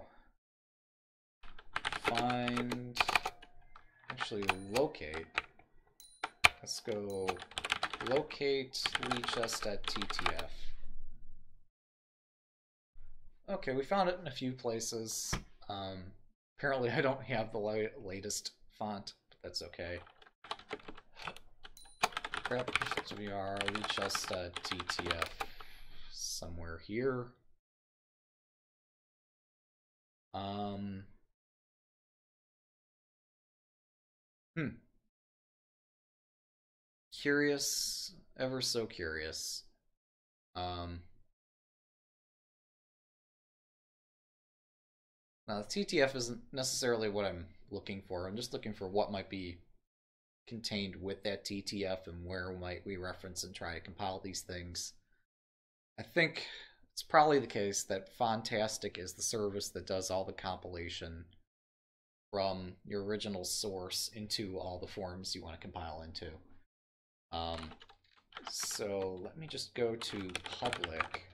find, actually locate. Let's go locate leechus.ttf. Okay, we found it in a few places. Um, apparently I don't have the la latest font, but that's okay. Grep V R leechus.ttf. somewhere here. Um, hmm. Curious, ever so curious. Um, now, the T T F isn't necessarily what I'm looking for. I'm just looking for what might be contained with that T T F and where might we reference and try to compile these things. I think it's probably the case that Fontastic is the service that does all the compilation from your original source into all the forms you want to compile into. Um, so let me just go to public.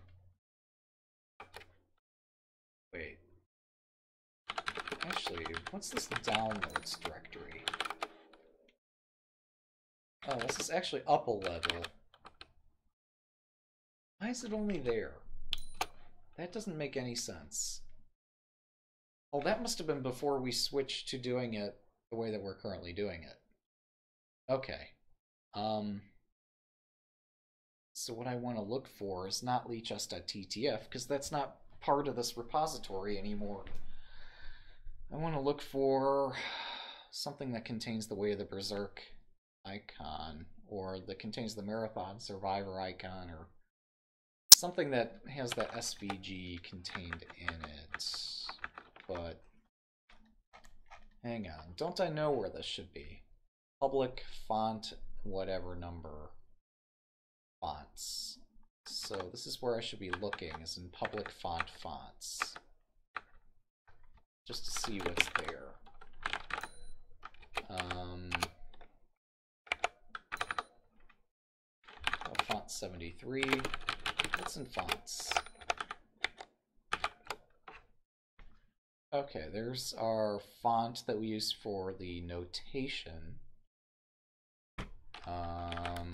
Wait. Actually, what's this downloads directory? Oh, this is actually up a level. Why is it only there? That doesn't make any sense. Oh, that must have been before we switched to doing it the way that we're currently doing it. Okay. Um, so what I want to look for is not leechus.ttf, because that's not part of this repository anymore. I want to look for something that contains the Way of the Berserk icon, or that contains the Marathon Survivor icon, or something that has that S V G contained in it. But hang on, don't I know where this should be? Public font whatever number fonts. So this is where I should be looking, is in public font fonts, just to see what's there. Um, oh, font seventy-three. What's in fonts? Okay, there's our font that we use for the notation. Um,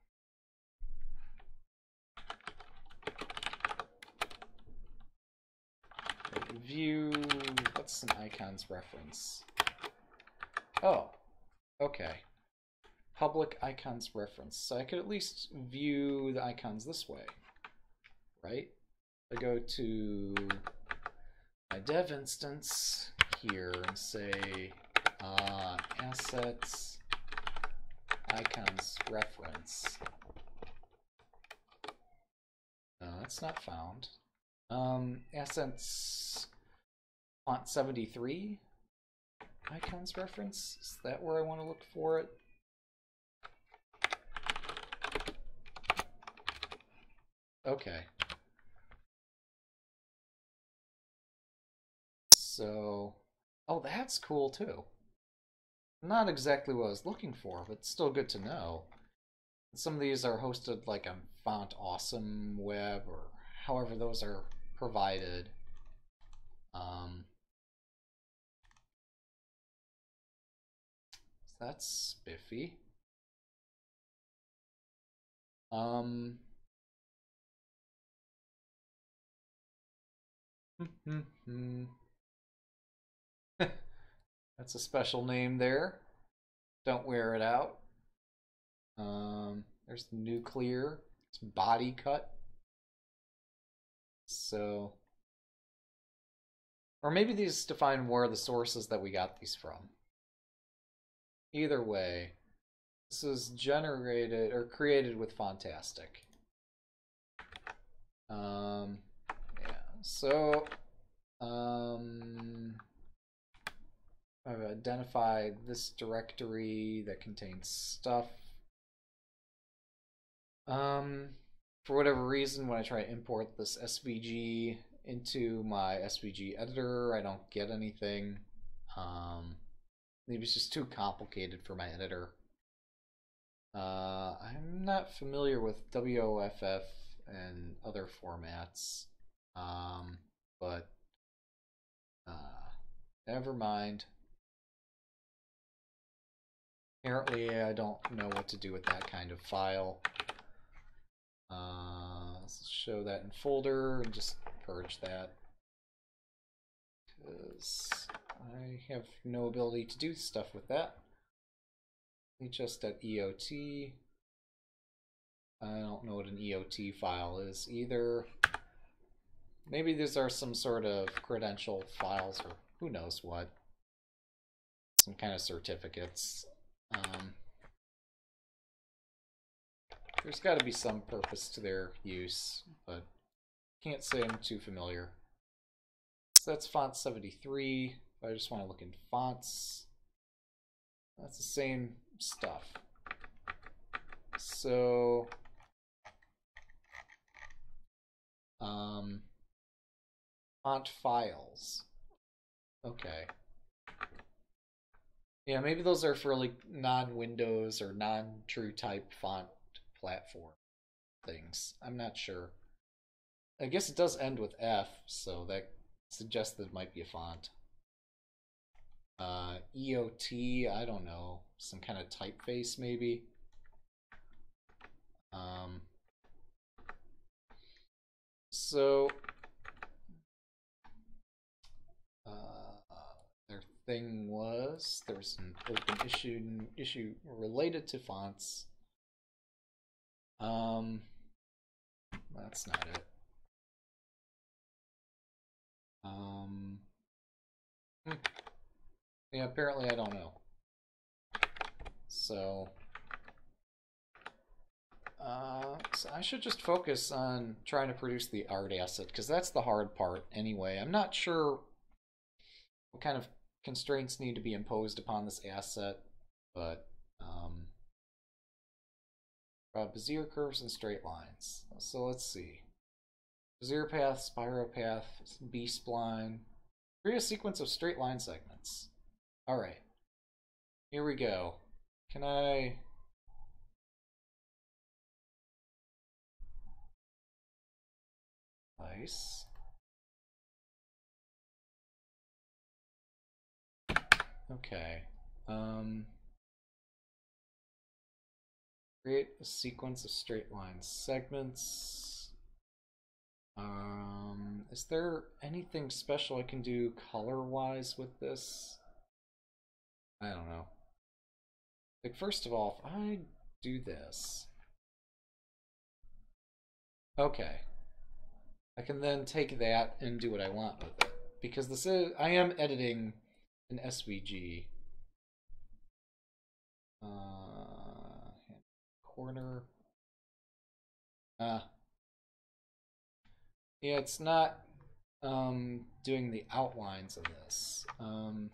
view, what's an icon's reference? Oh, okay. Public icons reference. So I could at least view the icons this way, right? I go to my dev instance here and say uh, assets icons reference. No, that's not found. Um, assets font seventy-three icons reference. Is that where I want to look for it? Okay. So, oh, that's cool too. Not exactly what I was looking for, but still good to know. Some of these are hosted like on Font Awesome Web, or however those are provided. Um, so that's spiffy. Um, that's a special name there. Don't wear it out. Um, there's the nuclear. It's body cut. So, or maybe these define where the sources that we got these from. Either way, this is generated or created with Fontastic. Um, yeah. So, um, I've identified this directory that contains stuff. Um, for whatever reason, when I try to import this S V G into my S V G editor, I don't get anything. Um, maybe it's just too complicated for my editor. Uh, I'm not familiar with W O F F and other formats, um, but uh, never mind. Apparently, I don't know what to do with that kind of file. Uh, let's show that in folder and just purge that, because I have no ability to do stuff with that. Just at E O T. I don't know what an E O T file is either. Maybe these are some sort of credential files or who knows what. Some kind of certificates. Um, there's got to be some purpose to their use, but can't say I'm too familiar. So that's font seventy-three. If I just want to look in fonts, that's the same stuff. So, um, font files. Okay. Yeah, maybe those are for like non-Windows or non-true type font platform things. I'm not sure. I guess it does end with F, so that suggests that it might be a font. Uh, E O T, I don't know. Some kind of typeface, maybe. Um, so, uh, their thing was there's an open issue issue related to fonts. Um, that's not it. Um, hmm. Yeah, apparently I don't know. So, uh, so I should just focus on trying to produce the art asset, because that's the hard part anyway. I'm not sure what kind of constraints need to be imposed upon this asset, but um, uh, Bezier curves and straight lines. So let's see. Bezier path, Spiro path, B-spline. Create a sequence of straight line segments. All right. Here we go. Can I... Nice. Okay. Um, create a sequence of straight line segments. Um, is there anything special I can do color-wise with this? I don't know. Like, first of all, if I do this... Okay. I can then take that and do what I want with it. Because this is... I am editing an S V G. Uh, corner. Ah. Yeah, it's not um, doing the outlines of this. Um,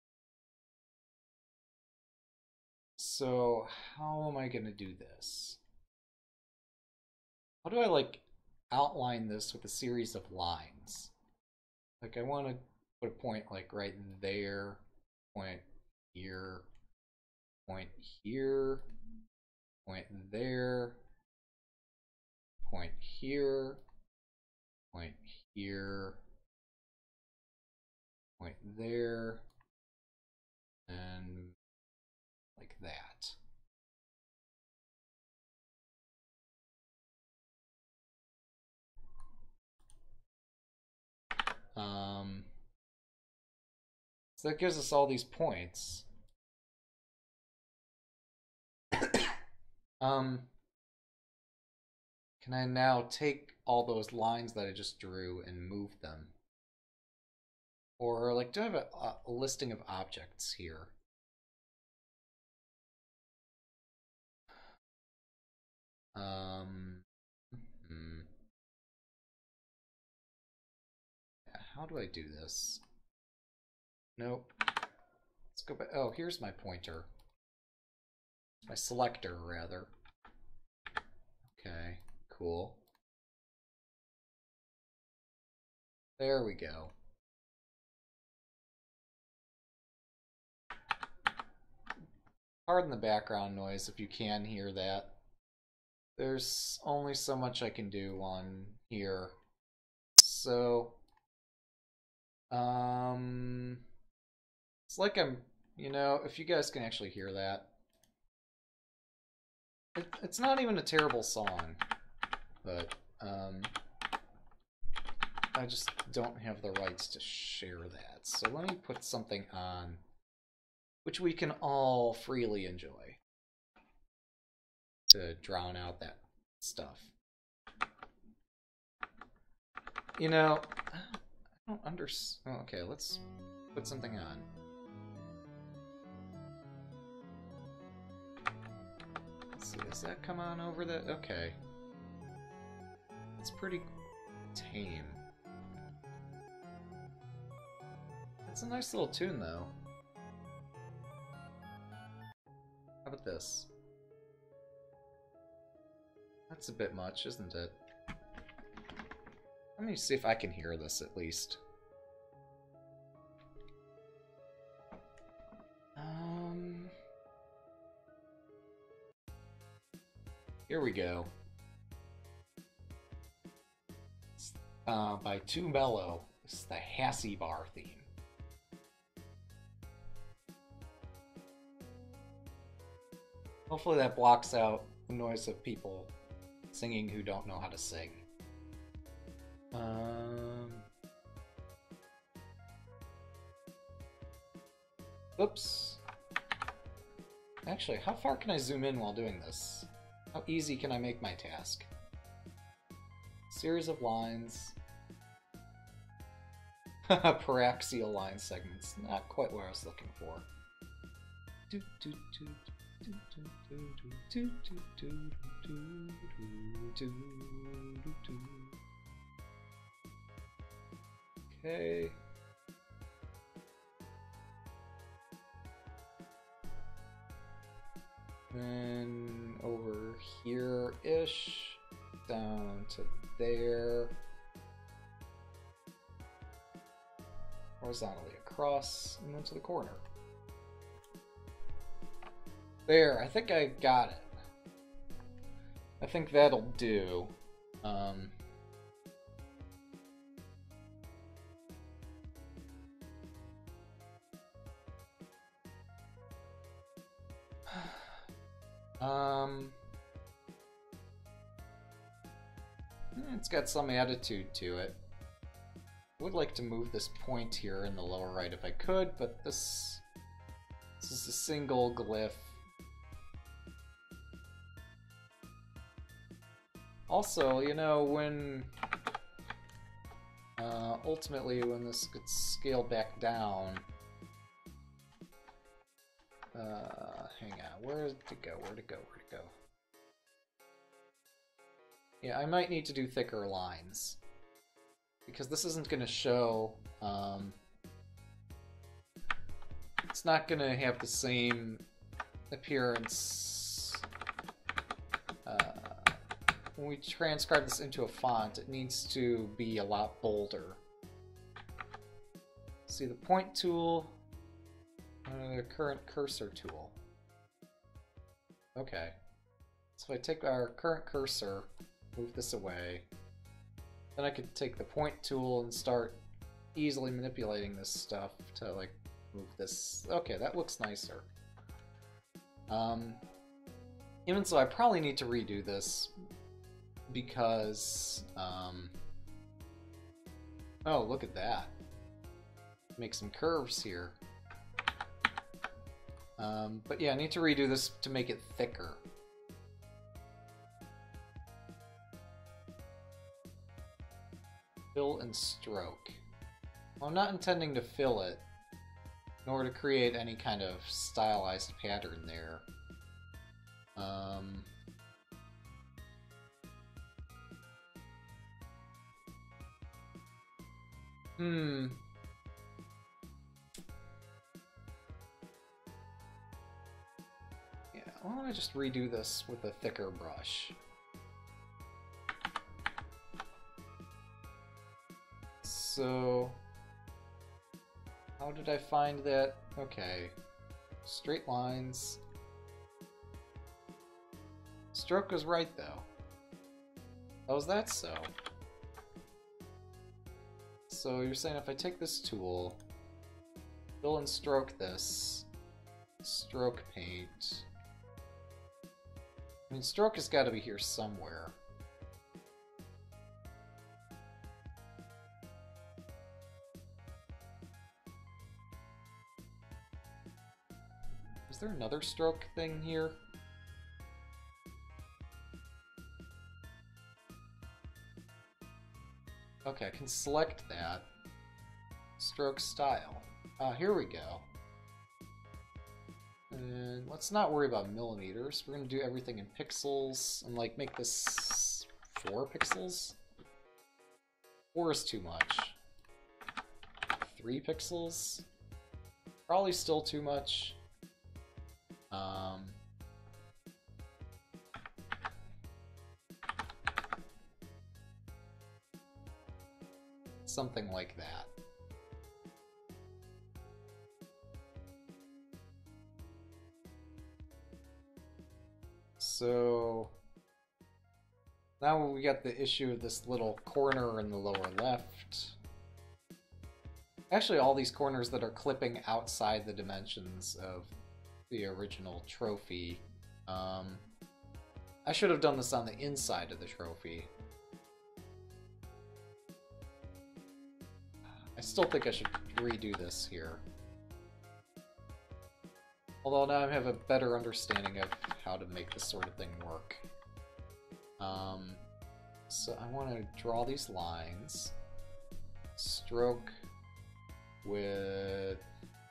so how am I going to do this? How do I like outline this with a series of lines? Like I want to put a point like right there, point here, point here, point there, point here, point here, point there, and like that. Um, so that gives us all these points. um, can I now take all those lines that I just drew and move them? Or like, do I have a, a listing of objects here? Um, hmm. Yeah, how do I do this? Nope. Let's go back. Oh, here's my pointer. My selector, rather. Okay, cool. There we go. Pardon the background noise if you can hear that. There's only so much I can do on here. So, um, it's like I'm, you know, if you guys can actually hear that. It, it's not even a terrible song, but, um, I just don't have the rights to share that. So let me put something on which we can all freely enjoy to drown out that stuff. You know, I don't understand. Oh, okay, let's put something on. Let's see, does that come on over the... Okay. It's pretty tame. It's a nice little tune, though. How about this? That's a bit much, isn't it? Let me see if I can hear this, at least. Um... Here we go. It's, uh, by Too Mellow. This is the Hassie Bar theme. Hopefully that blocks out the noise of people singing who don't know how to sing. Um... Oops. Actually, how far can I zoom in while doing this? How easy can I make my task? Series of lines. Paraxial line segments. Not quite what I was looking for. Do, do, do, do, do, do, do, do, do, do, do, do, do. Okay. Then over here-ish, down to there. Horizontally across, and then to the corner. There, I think I got it. I think that'll do. Um... Um, it's got some attitude to it. I would like to move this point here in the lower right if I could, but this, this is a single glyph. Also, you know, when uh, ultimately when this gets scaled back down, Uh, hang on, where to go, where to go, where to go? Yeah, I might need to do thicker lines. Because this isn't going to show, um... it's not going to have the same appearance. Uh, when we transcribe this into a font, it needs to be a lot bolder. See, the point tool... Uh, the current cursor tool. Okay. So if I take our current cursor, move this away, then I could take the point tool and start easily manipulating this stuff to, like, move this. Okay, that looks nicer. Um, even so, I probably need to redo this because, um, oh, look at that. Make some curves here. Um, but yeah, I need to redo this to make it thicker. Fill and stroke. Well, I'm not intending to fill it, nor to create any kind of stylized pattern there. Um... Hmm... Why don't I just redo this with a thicker brush? So, how did I find that? Okay, straight lines. Stroke was right though. How is that so? So you're saying if I take this tool, fill and stroke this, stroke paint. I mean, stroke has got to be here somewhere. Is there another stroke thing here? Okay, I can select that. Stroke style. Uh, here we go. And let's not worry about millimeters. We're going to do everything in pixels and like make this four pixels. Four is too much. Three pixels. Probably still too much. Um, something like that. So now we got the issue of this little corner in the lower left. Actually, all these corners that are clipping outside the dimensions of the original trophy. Um, I should have done this on the inside of the trophy. I still think I should redo this here. Although now I have a better understanding of how to make this sort of thing work. Um, so I want to draw these lines. Stroke with...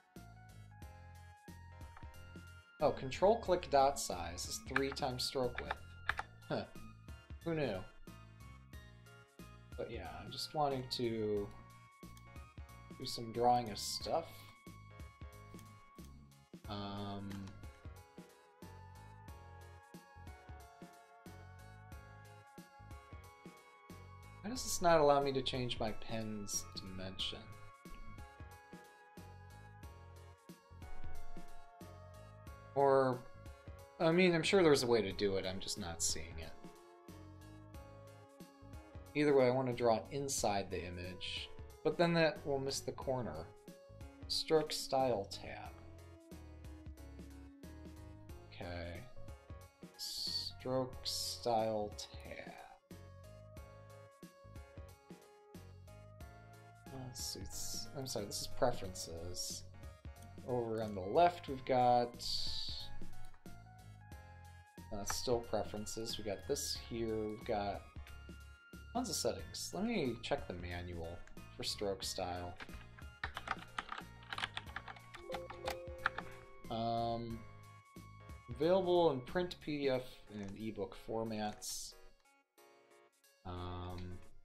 Oh, control click dot size is three times stroke width. Huh. Who knew? But yeah, I'm just wanting to do some drawing of stuff. Um, why does this not allow me to change my pen's dimension? Or, I mean, I'm sure there's a way to do it, I'm just not seeing it. Either way, I want to draw inside the image, but then that will miss the corner. Stroke style tab. Okay. Stroke style tab. Let's see. It's, I'm sorry, this is preferences. Over on the left, we've got uh, still preferences. We got this here. We've got tons of settings. Let me check the manual for stroke style. Um, available in print, P D F, and ebook formats. Um,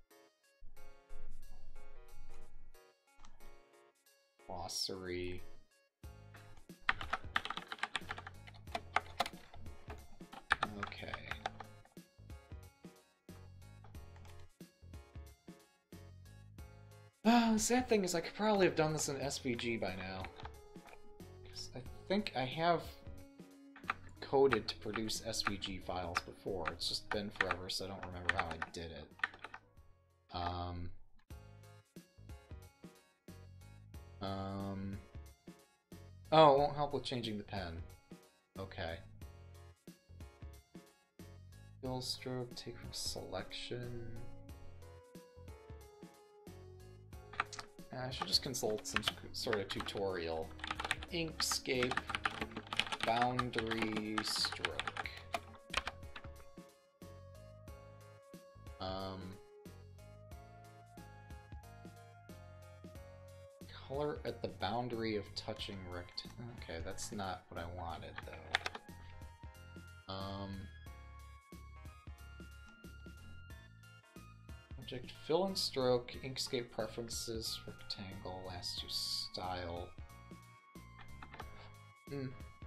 glossary. Okay. Uh, the sad thing is I could probably have done this in S V G by now. Because I think I have coded to produce S V G files before. It's just been forever, so I don't remember how I did it. Um... Um... Oh, it won't help with changing the pen. Okay. Fill stroke, take from selection. I should just consult some sort of tutorial. Inkscape boundary stroke. Um, color at the boundary of touching rect. Okay, that's not what I wanted though. Um, object fill and stroke, Inkscape preferences, rectangle, last use style. Hmm.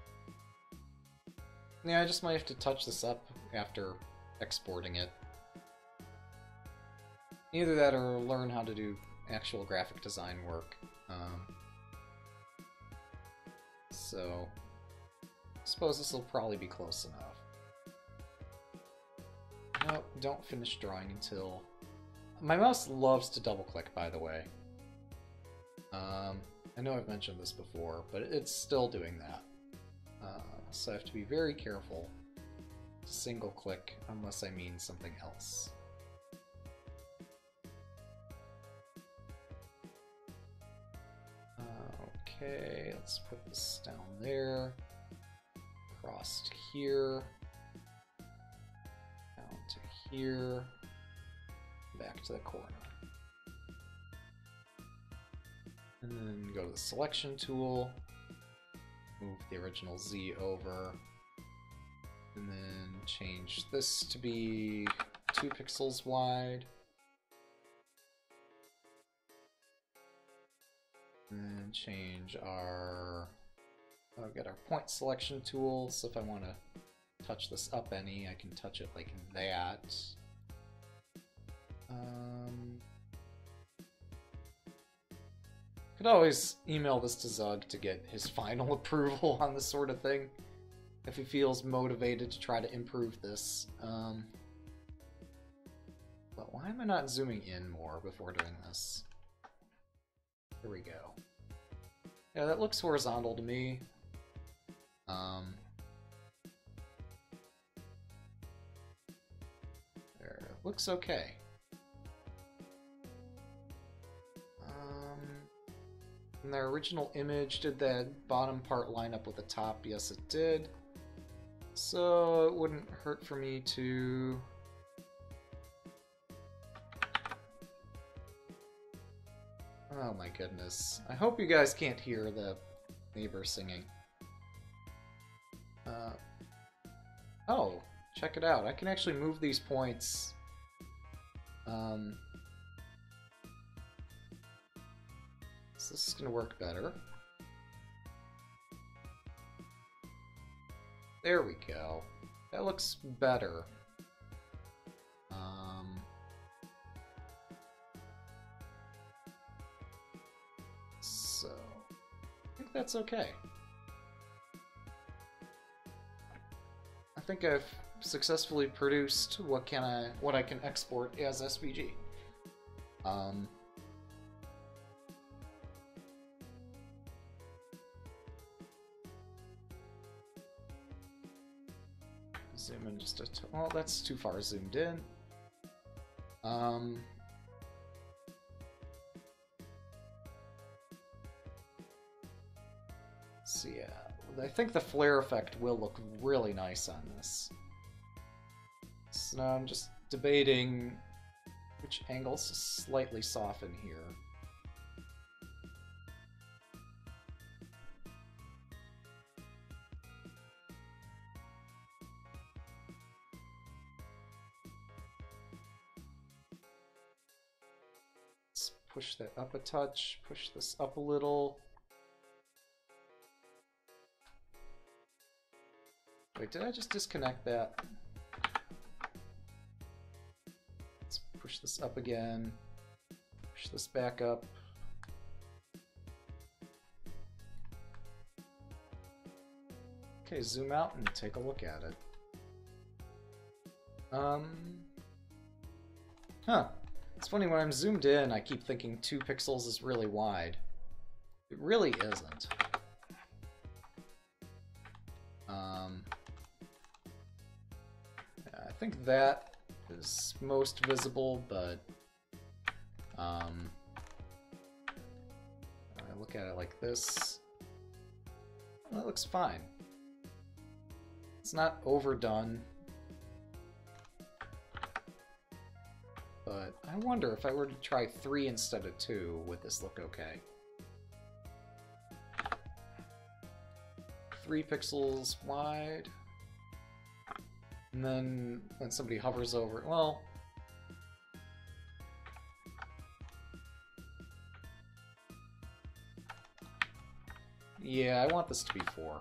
Yeah, I just might have to touch this up after exporting it. Either that or learn how to do actual graphic design work. Um, so, I suppose this will probably be close enough. Nope, don't finish drawing until... My mouse loves to double-click, by the way. Um, I know I've mentioned this before, but it's still doing that. Uh, so I have to be very careful to single-click unless I mean something else. Okay, let's put this down there, across to here, down to here, back to the corner. And then go to the selection tool, move the original Z over, and then change this to be two pixels wide. And then change our, I'll get our point selection tool, so if I want to touch this up any, I can touch it like that. Um, could always email this to Zug to get his final approval on this sort of thing, if he feels motivated to try to improve this. Um, but why am I not zooming in more before doing this? Here we go. Yeah, that looks horizontal to me. Um, there, looks okay. Um, in their original image, did that bottom part line up with the top? Yes, it did. So it wouldn't hurt for me to... Oh my goodness. I hope you guys can't hear the neighbor singing. Uh, oh, check it out. I can actually move these points. Um, so this is going to work better. There we go. That looks better. Um, so, I think that's okay. I think I've successfully produced what can I what I can export as S V G. Um, zoom in just a t well, that's too far zoomed in. Um, so yeah. I think the flare effect will look really nice on this. So now I'm just debating which angles to slightly soften here. Let's push that up a touch, push this up a little. Wait, did I just disconnect that? Let's push this up again. Push this back up. Okay, zoom out and take a look at it. Um, huh. It's funny, when I'm zoomed in, I keep thinking two pixels is really wide. It really isn't. Um... I think that is most visible, but um, I look at it like this. Well, that looks fine. It's not overdone, but I wonder if I were to try three instead of two, would this look okay? Three pixels wide. And then when somebody hovers over it, well, yeah, I want this to be four.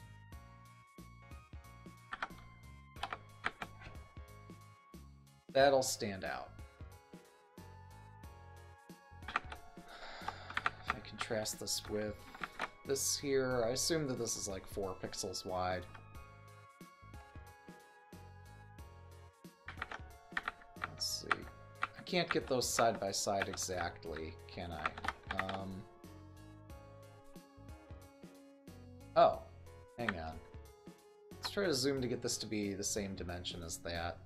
That'll stand out. If I contrast this with this here, I assume that this is like four pixels wide. Can't get those side by side exactly, can I? Um, oh, hang on. Let's try to zoom to get this to be the same dimension as that.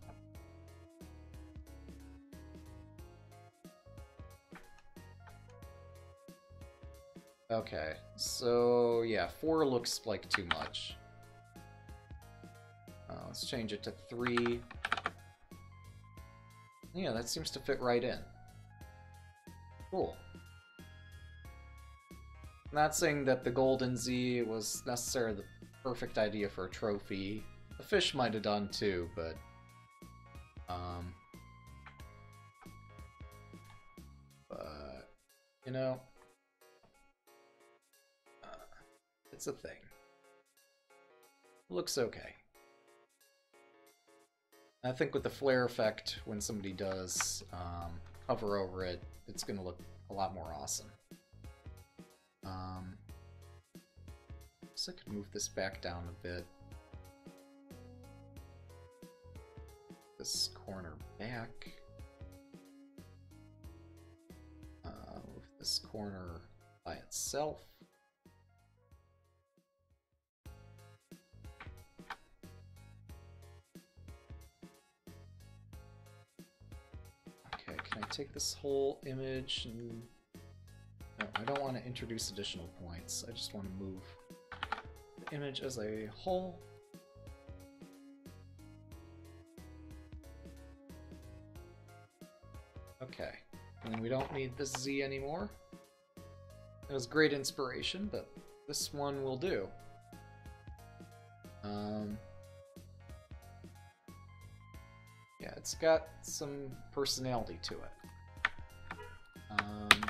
Okay, so yeah, four looks like too much. Uh, let's change it to three. Yeah, that seems to fit right in. Cool. Not saying that the Golden Z was necessarily the perfect idea for a trophy. The fish might have done too, but um, but you know, uh, it's a thing. Looks okay. I think with the flare effect, when somebody does um, hover over it, it's going to look a lot more awesome. Um, so I could move this back down a bit. This corner back. Uh, move this corner by itself. Okay, can I take this whole image and... No, I don't want to introduce additional points. I just want to move the image as a whole. Okay, and we don't need this Z anymore. It was great inspiration, but this one will do. Um, yeah, it's got some personality to it. Um,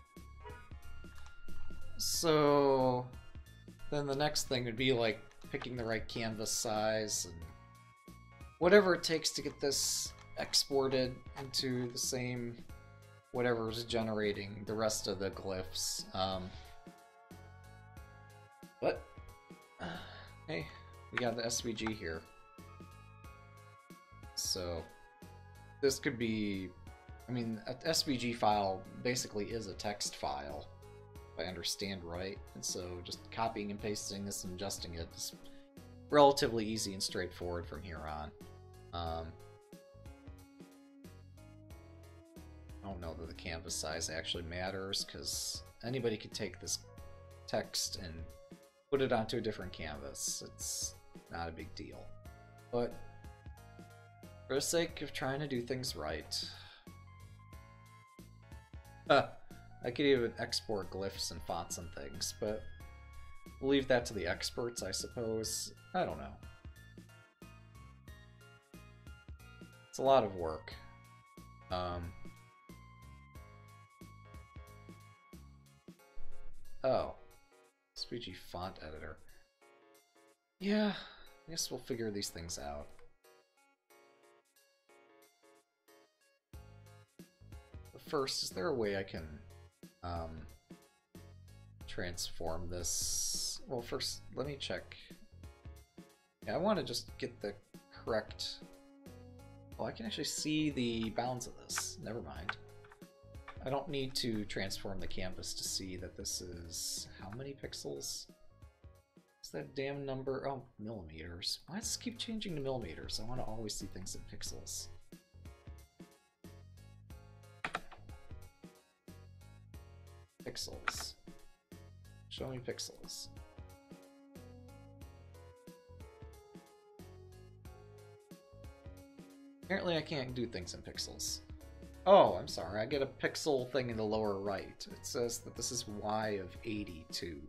so then the next thing would be like picking the right canvas size and whatever it takes to get this exported into the same whatever is generating the rest of the glyphs. Um, but uh, hey, we got the S V G here, so this could be, I mean, an S V G file basically is a text file, if I understand right, and so just copying and pasting this and adjusting it is relatively easy and straightforward from here on. Um, I don't know that the canvas size actually matters, because anybody could take this text and put it onto a different canvas. It's not a big deal. But for the sake of trying to do things right, uh, I could even export glyphs and fonts and things, but we'll leave that to the experts, I suppose. I don't know. It's a lot of work. Um, oh, S V G font editor. Yeah, I guess we'll figure these things out. But first, is there a way I can um, transform this? Well, first, let me check. Yeah, I want to just get the correct... Well, I can actually see the bounds of this. Never mind. I don't need to transform the canvas to see that this is... How many pixels? What's that damn number? Oh, millimeters. Why does this keep changing to millimeters? I want to always see things in pixels. Pixels. Show me pixels. Apparently I can't do things in pixels. Oh, I'm sorry, I get a pixel thing in the lower right. It says that this is Y of eighty-two.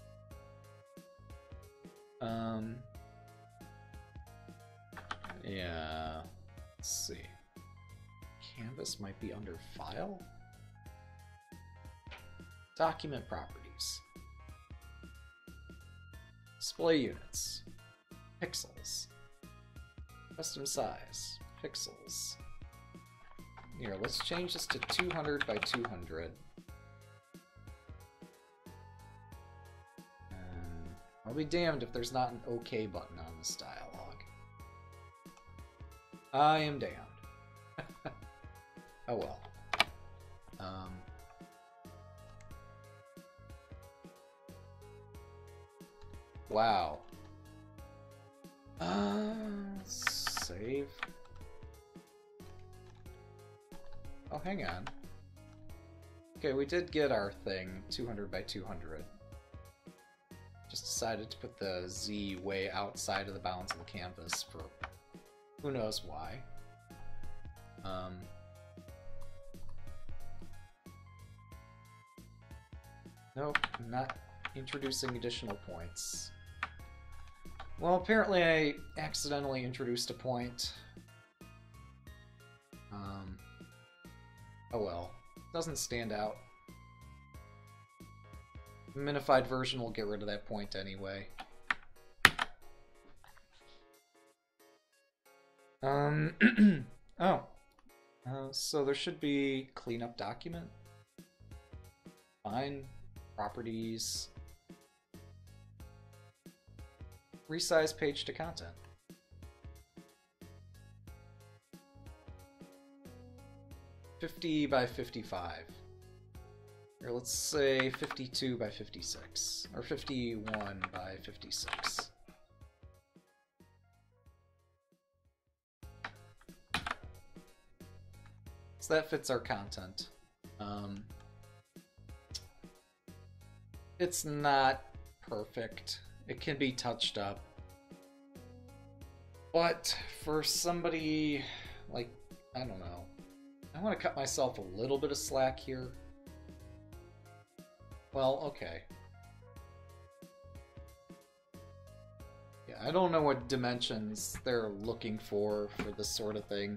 Um... Yeah... Let's see. Canvas might be under File? Document Properties. Display Units. Pixels. Custom Size. Pixels. Here, let's change this to two hundred by two hundred. And I'll be damned if there's not an OK button on this dialogue. I am damned. Oh well. Um, wow. Uh, save. Oh, hang on. Okay, we did get our thing, two hundred by two hundred. Just decided to put the Z way outside of the bounds of the canvas for who knows why. Um, I'm Nope, not introducing additional points. Well, apparently I accidentally introduced a point. Um, oh well. Doesn't stand out. The minified version will get rid of that point anyway. Um, oh. Uh, so there should be cleanup document. Fine. Properties. Resize page to content. fifty by fifty-five. Or let's say fifty-two by fifty-six. Or fifty-one by fifty-six. So that fits our content. Um, it's not perfect. It can be touched up. But for somebody like, I don't know. I want to cut myself a little bit of slack here. Well, okay. Yeah, I don't know what dimensions they're looking for for this sort of thing.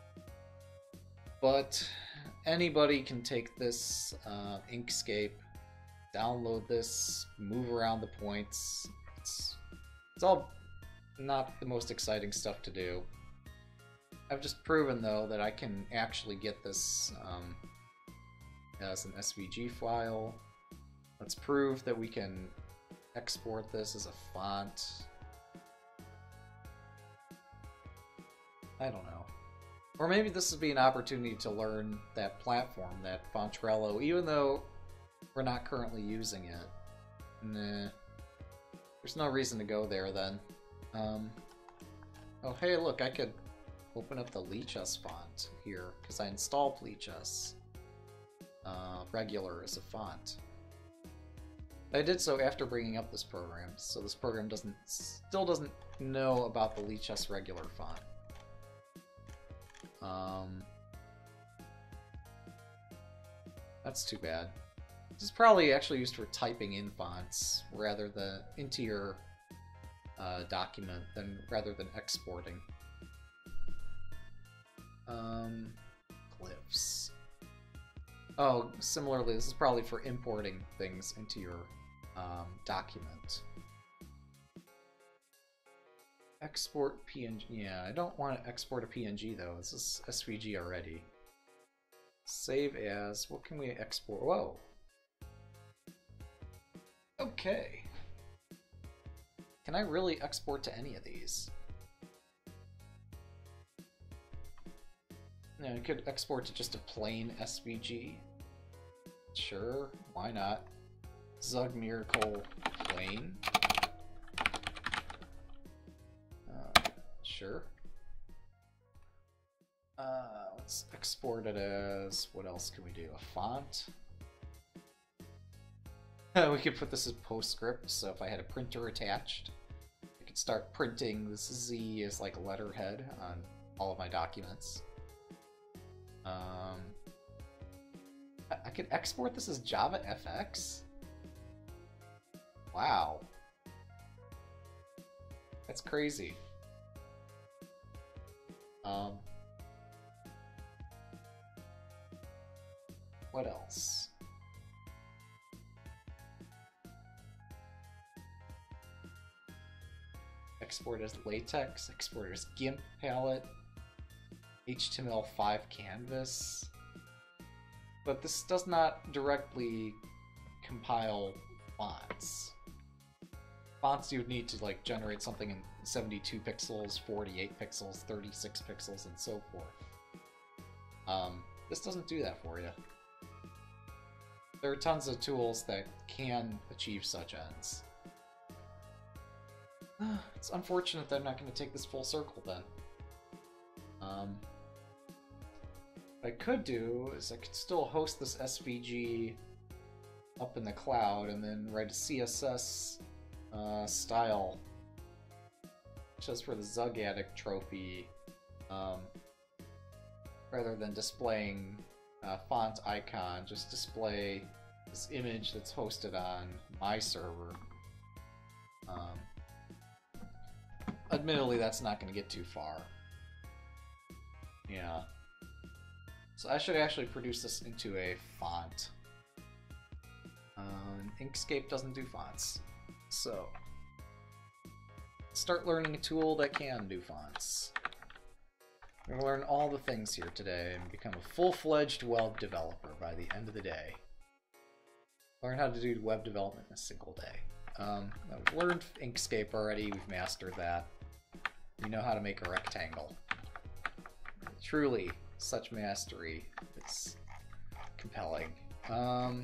But anybody can take this uh, Inkscape, download this, move around the points. It's, it's all not the most exciting stuff to do. I've just proven, though, that I can actually get this um, as an S V G file. Let's prove that we can export this as a font. I don't know. Or maybe this would be an opportunity to learn that platform, that Fontrello, even though we're not currently using it. Nah. There's no reason to go there, then. Um, oh, hey, look, I could open up the Lichess font here, because I installed Lichess uh, regular as a font. I did so after bringing up this program, so this program doesn't still doesn't know about the Lichess regular font. Um, that's too bad. This is probably actually used for typing in fonts rather than into your uh, document than rather than exporting. Um, glyphs. Oh, similarly, this is probably for importing things into your um, document. Export P N G. Yeah, I don't want to export a P N G though. This is S V G already. Save as. What can we export? Whoa. Okay. Can I really export to any of these? No, I could export to just a plain S V G. Sure, why not? Zug Miracle plain. Uh, sure. Uh, let's export it as, what else can we do? A font? We could put this as PostScript, so if I had a printer attached, I could start printing this Z as like a letterhead on all of my documents. Um, I, I could export this as JavaFX? Wow. That's crazy. Um, what else? Export as latex, export as GIMP palette, H T M L five canvas. But this does not directly compile fonts. Fonts you would need to like generate something in seventy-two pixels, forty-eight pixels, thirty-six pixels, and so forth. Um, this doesn't do that for you. There are tons of tools that can achieve such ends. It's unfortunate that I'm not going to take this full circle then. Um, what I could do is I could still host this S V G up in the cloud and then write a C S S uh, style just for the Zug Addict trophy, um, rather than displaying uh, font icon, just display this image that's hosted on my server. Um, admittedly, that's not going to get too far. Yeah. So I should actually produce this into a font. Uh, Inkscape doesn't do fonts. So, start learning a tool that can do fonts. We're going to learn all the things here today and become a full-fledged web developer by the end of the day. Learn how to do web development in a single day. Um, we've learned Inkscape already, we've mastered that. We know how to make a rectangle. Truly, such mastery. It's compelling. Um,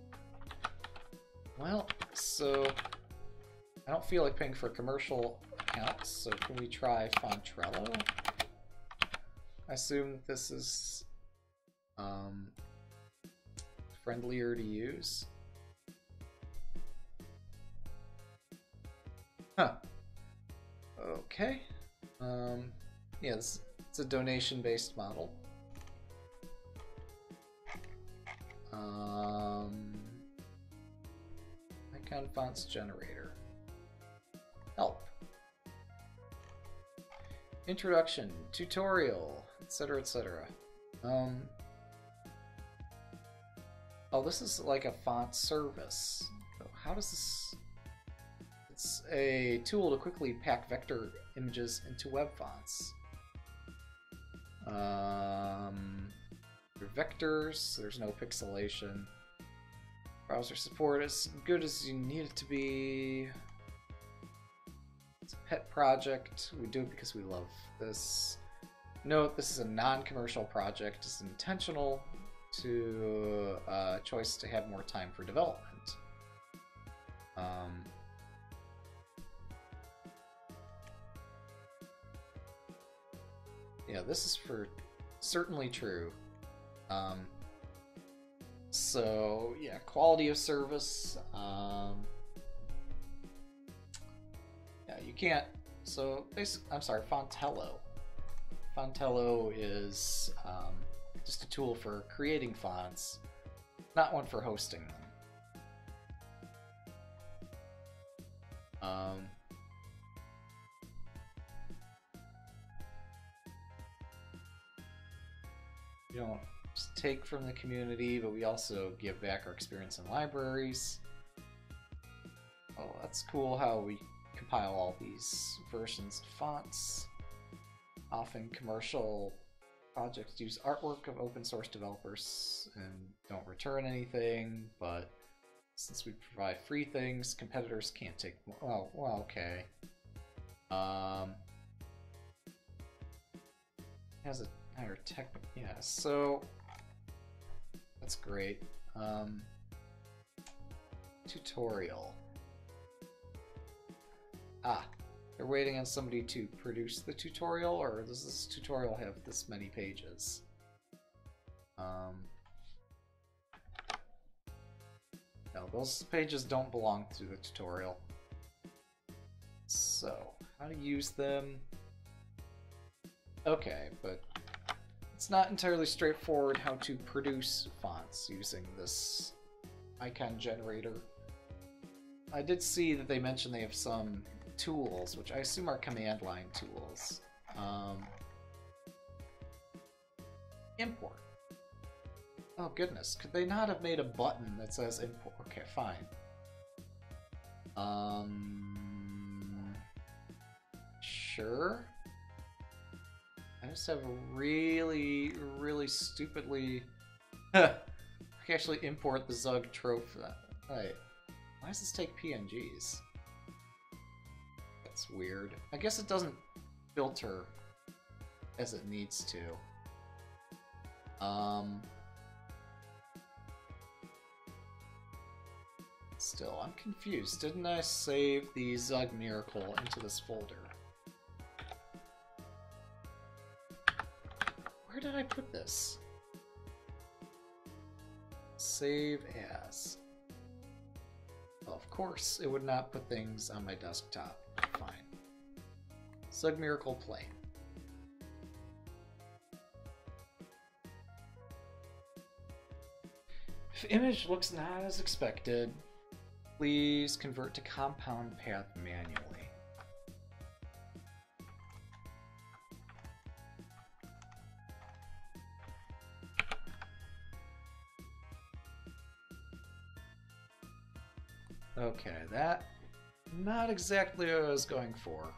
well, so I don't feel like paying for commercial accounts, so can we try Fontrello? I assume this is um, friendlier to use. Huh. Okay. Um, yeah, this, it's a donation-based model. Um, Icon fonts generator. Help. Introduction, tutorial, et cetera, et cetera. Um, oh, this is like a font service. How does this... It's a tool to quickly pack vector images into web fonts. Um, vectors, there's no pixelation. Browser support is as good as you need it to be. It's a pet project. We do it because we love this. Note, this is a non-commercial project. It's intentional to uh, choice to have more time for development. Um, Yeah, this is for certainly true. Um, so, yeah, quality of service. Um, yeah, you can't. So, basically, I'm sorry, Fontello. Fontello is um, just a tool for creating fonts, not one for hosting them. Um, We don't just take from the community, but we also give back our experience in libraries. Oh, that's cool how we compile all these versions of fonts. Often commercial projects use artwork of open source developers and don't return anything, but since we provide free things, competitors can't take... Well, well, okay. Um, has a higher technical... Yeah, so... That's great. Um, tutorial. Ah, they're waiting on somebody to produce the tutorial, or does this tutorial have this many pages? Um, no, those pages don't belong to the tutorial. So, how to use them? Okay, but it's not entirely straightforward how to produce fonts using this icon generator. I did see that they mentioned they have some tools, which I assume are command line tools. Um, import. Oh goodness, could they not have made a button that says import? Okay, fine. Um, sure. I just have a really, really stupidly... I can actually import the Zug trophy. Wait, why does this take P N Gs? That's weird. I guess it doesn't filter as it needs to. Um... Still, I'm confused. Didn't I save the Zug Miracle into this folder? Where did I put this? Save as. Well, of course, it would not put things on my desktop. Fine. Zug Miracle plain. If image looks not as expected, please convert to compound path manually. Okay, that not exactly what I was going for.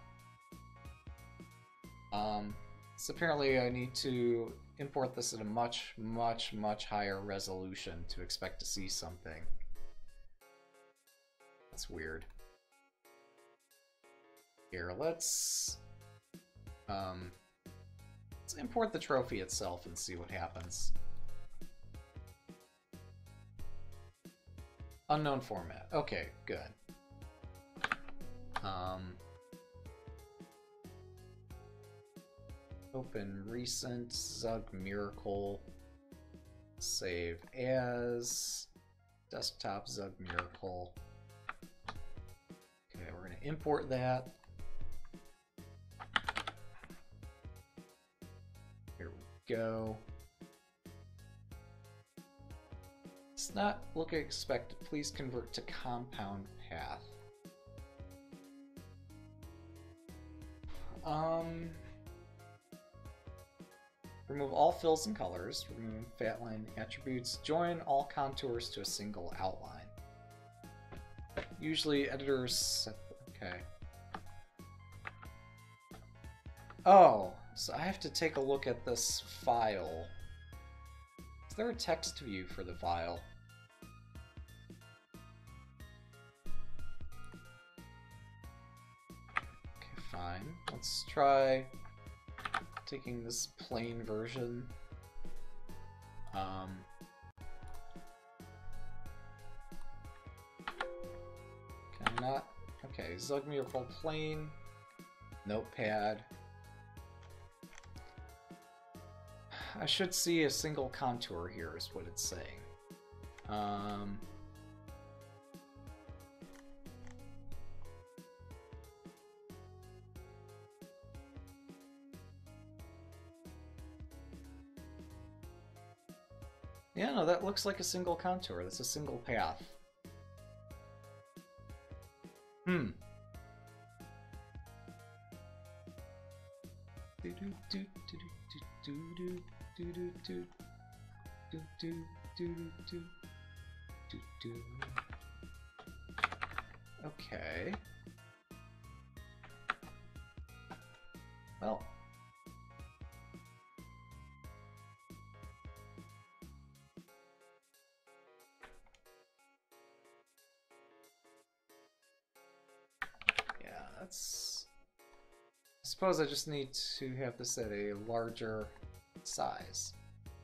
Um, so apparently I need to import this at a much, much, much higher resolution to expect to see something. That's weird. Here, let's um, let's import the trophy itself and see what happens. Unknown format. Okay, good. Um, open recent Zug Miracle. Save as desktop Zug Miracle. Okay, we're going to import that. Here we go. It's not looking expected. Please convert to compound path. Um, remove all fills and colors. Remove fat line attributes. Join all contours to a single outline. Usually editors set the, okay. Oh, so I have to take a look at this file. Is there a text view for the file? Okay, fine. Let's try taking this plain version. Um, can I not? Okay, Zug Miracle plain, notepad. I should see a single contour here is what it's saying. Um, yeah, no, that looks like a single contour. That's a single path. Hmm. Do do do do do do do do do do do do do do do. Okay. Well. Yeah, that's... I suppose I just need to have this at a larger size.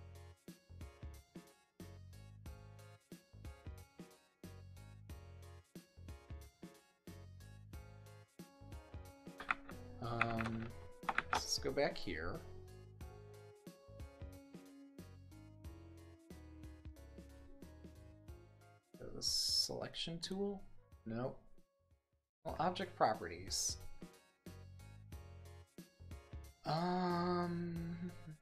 Um, let's go back here. The selection tool? Nope. Well, object properties. Um.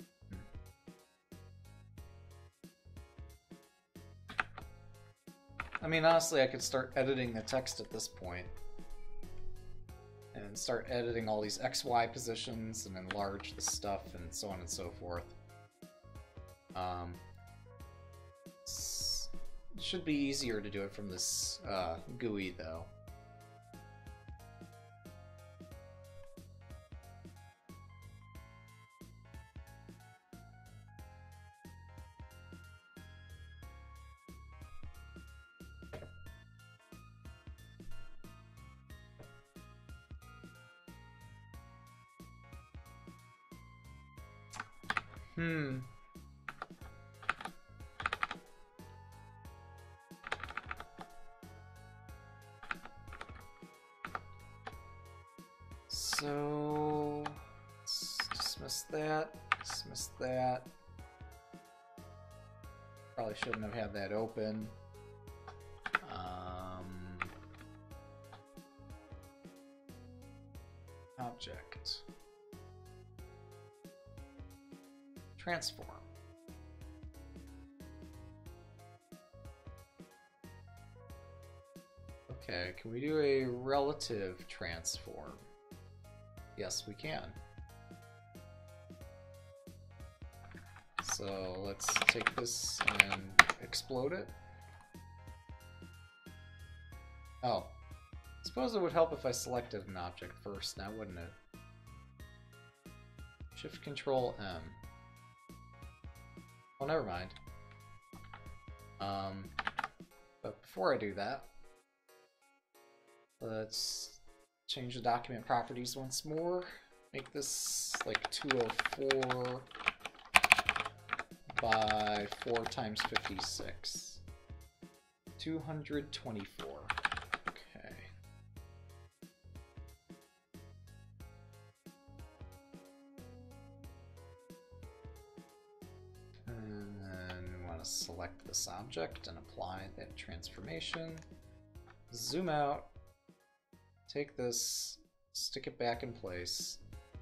I mean, honestly, I could start editing the text at this point. And start editing all these X Y positions and enlarge the stuff and so on and so forth. Um, it should be easier to do it from this uh, G U I, though. Hmm. So let's dismiss that, dismiss that. Probably shouldn't have had that open. Um, object. Transform. Okay, can we do a relative transform? Yes, we can. So let's take this and explode it. Oh. I suppose it would help if I selected an object first now, wouldn't it? Shift Control M. Oh, never mind. Um, but before I do that, let's change the document properties once more. Make this like two oh four by four times fifty-six. two hundred twenty-four. Okay. And then we want to select this object and apply that transformation. Zoom out. Take this, stick it back in place.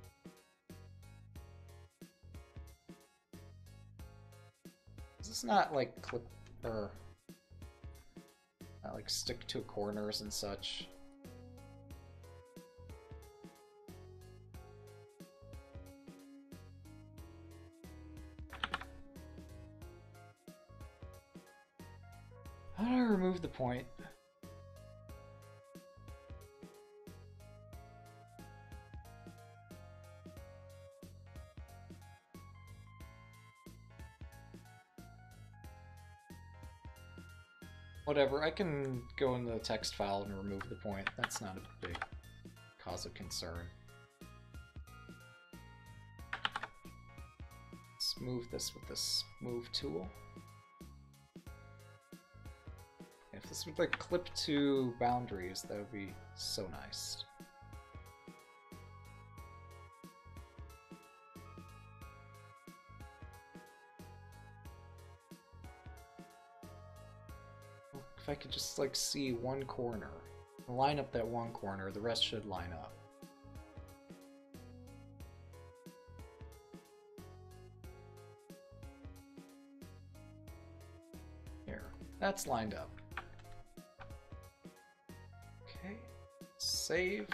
Is this not like clip or not like stick to corners and such? How do I remove the point? Whatever, I can go in the text file and remove the point. That's not a big cause of concern. Let's move this with this move tool. If this would like clip to boundaries, that would be so nice. If I could just like see one corner, line up that one corner, the rest should line up. Here, that's lined up. Okay, save.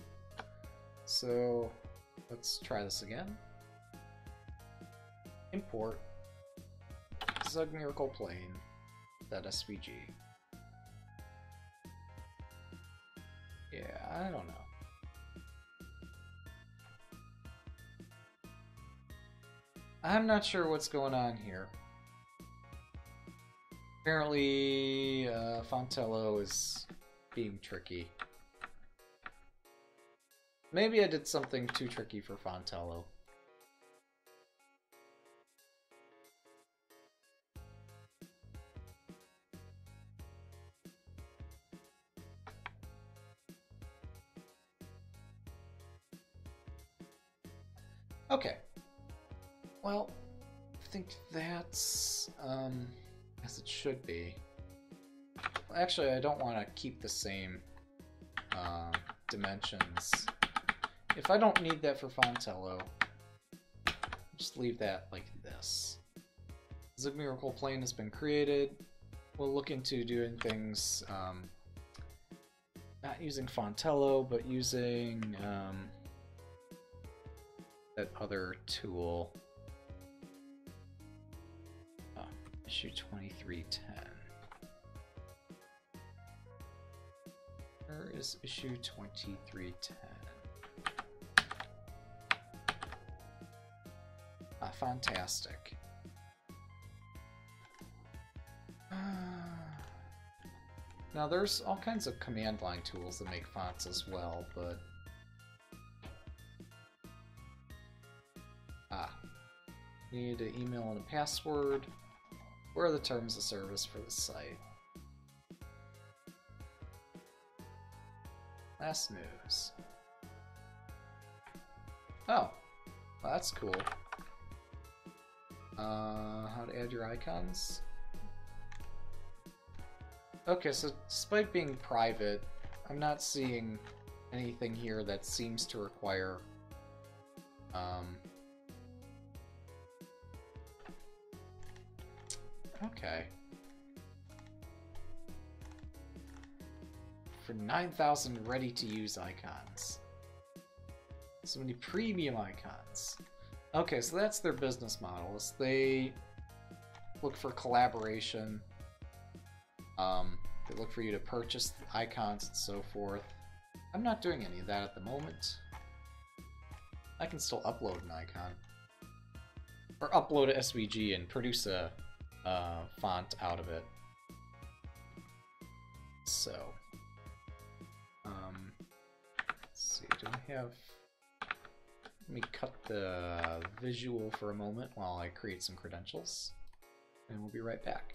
So let's try this again. Import Zug Miracle Plane, that S V G. Yeah, I don't know. I'm not sure what's going on here. Apparently, uh, Fontello is being tricky. Maybe I did something too tricky for Fontello. Okay. Well, I think that's um, as it should be. Actually, I don't want to keep the same uh, dimensions. If I don't need that for Fontello, just leave that like this. Zug Miracle Plane has been created. We'll look into doing things um, not using Fontello, but using um, that other tool. Oh, issue twenty-three ten. Where is issue twenty-three ten? Ah, fantastic. Now there's all kinds of command line tools that make fonts as well, but ah, need an email and a password. Where are the terms of service for the site? Last news. Oh, well, that's cool. Uh, how to add your icons? Okay, so despite being private, I'm not seeing anything here that seems to require um, okay. for nine thousand ready-to-use icons. So many premium icons. Okay, so that's their business model. Is they look for collaboration. Um, they look for you to purchase icons and so forth. I'm not doing any of that at the moment. I can still upload an icon. Or upload a S V G and produce a uh, font out of it. So, um, let's see, do I have... Let me cut the visual for a moment while I create some credentials, and we'll be right back.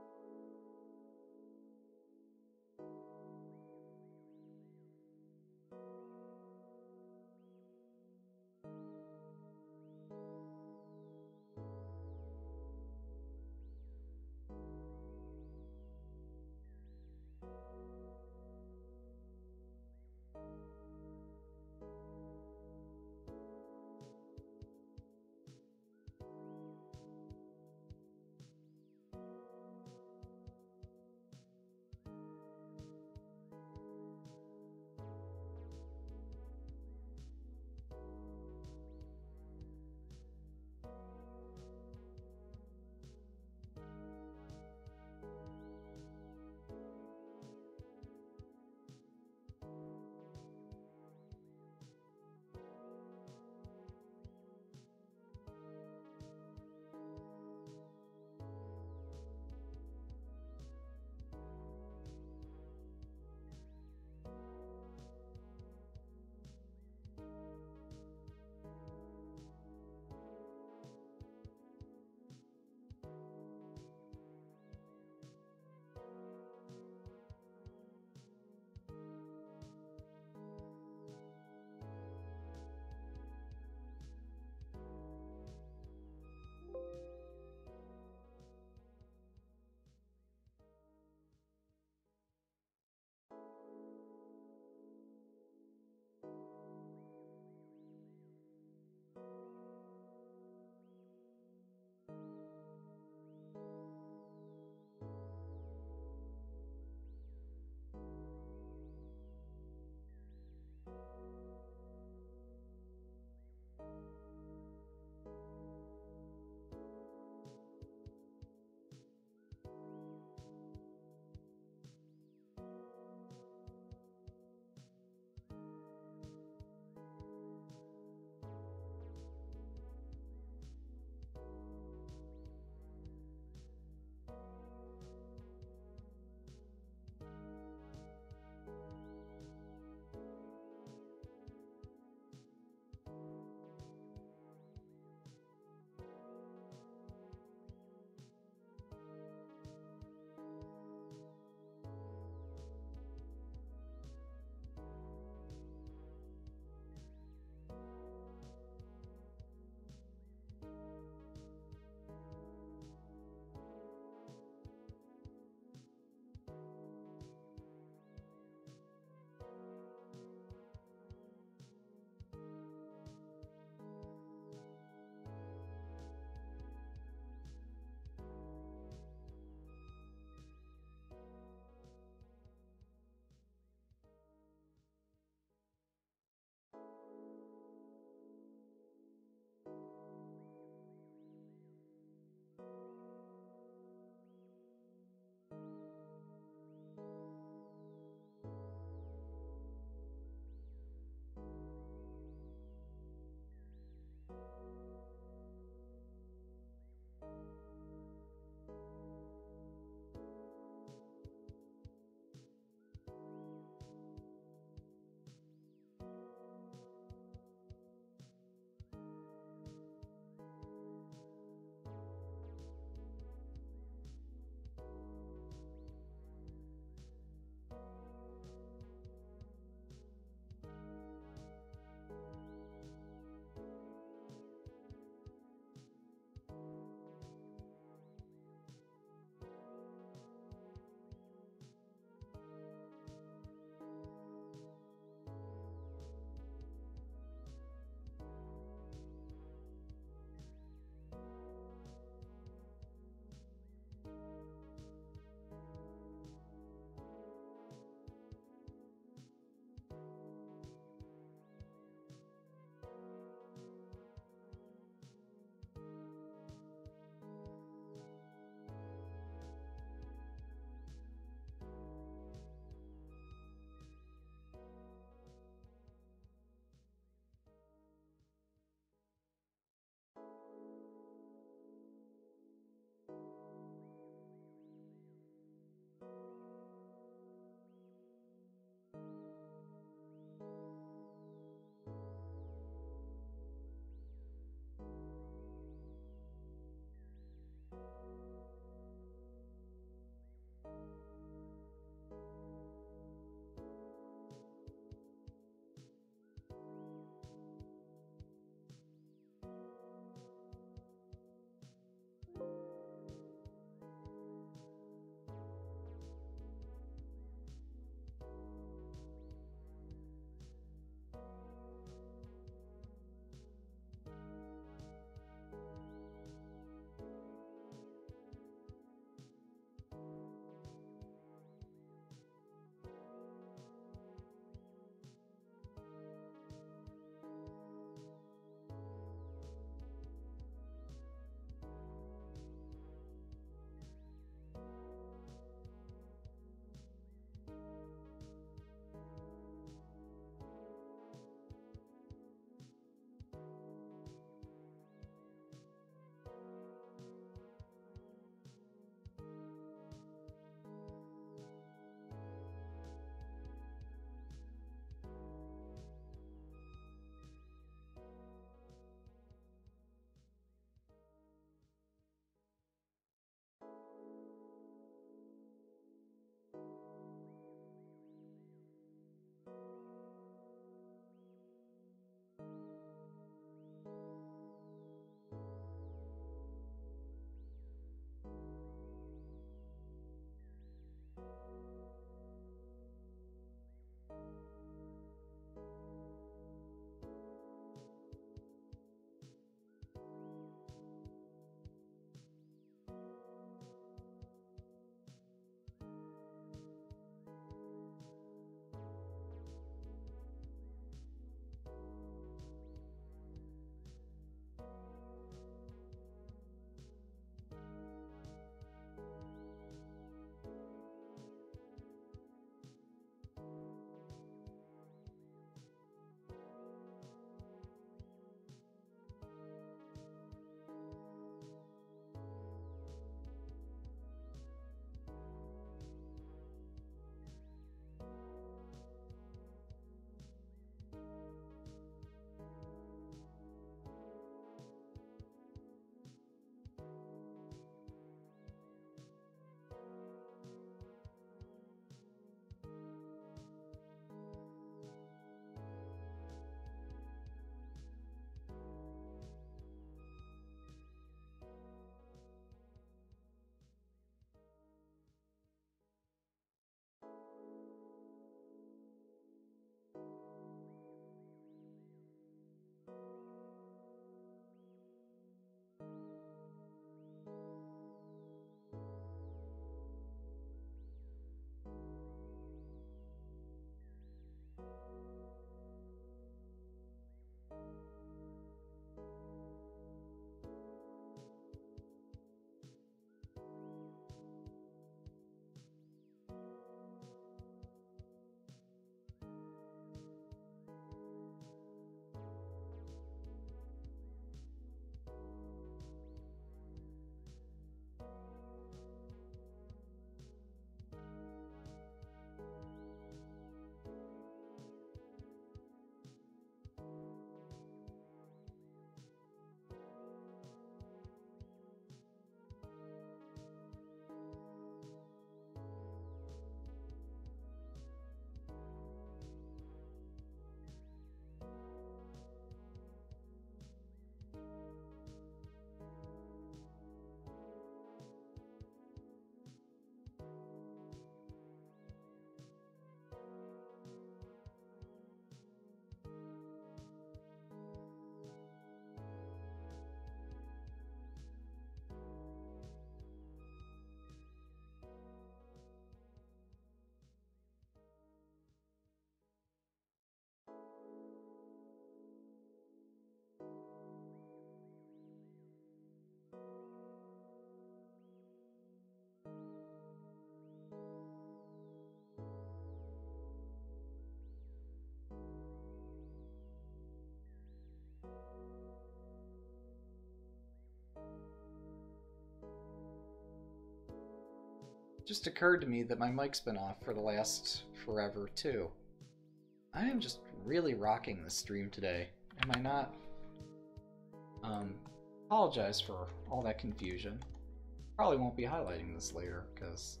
just occurred to me that my mic's been off for the last forever, too. I am just really rocking this stream today, am I not? Um, apologize for all that confusion. Probably won't be highlighting this later, because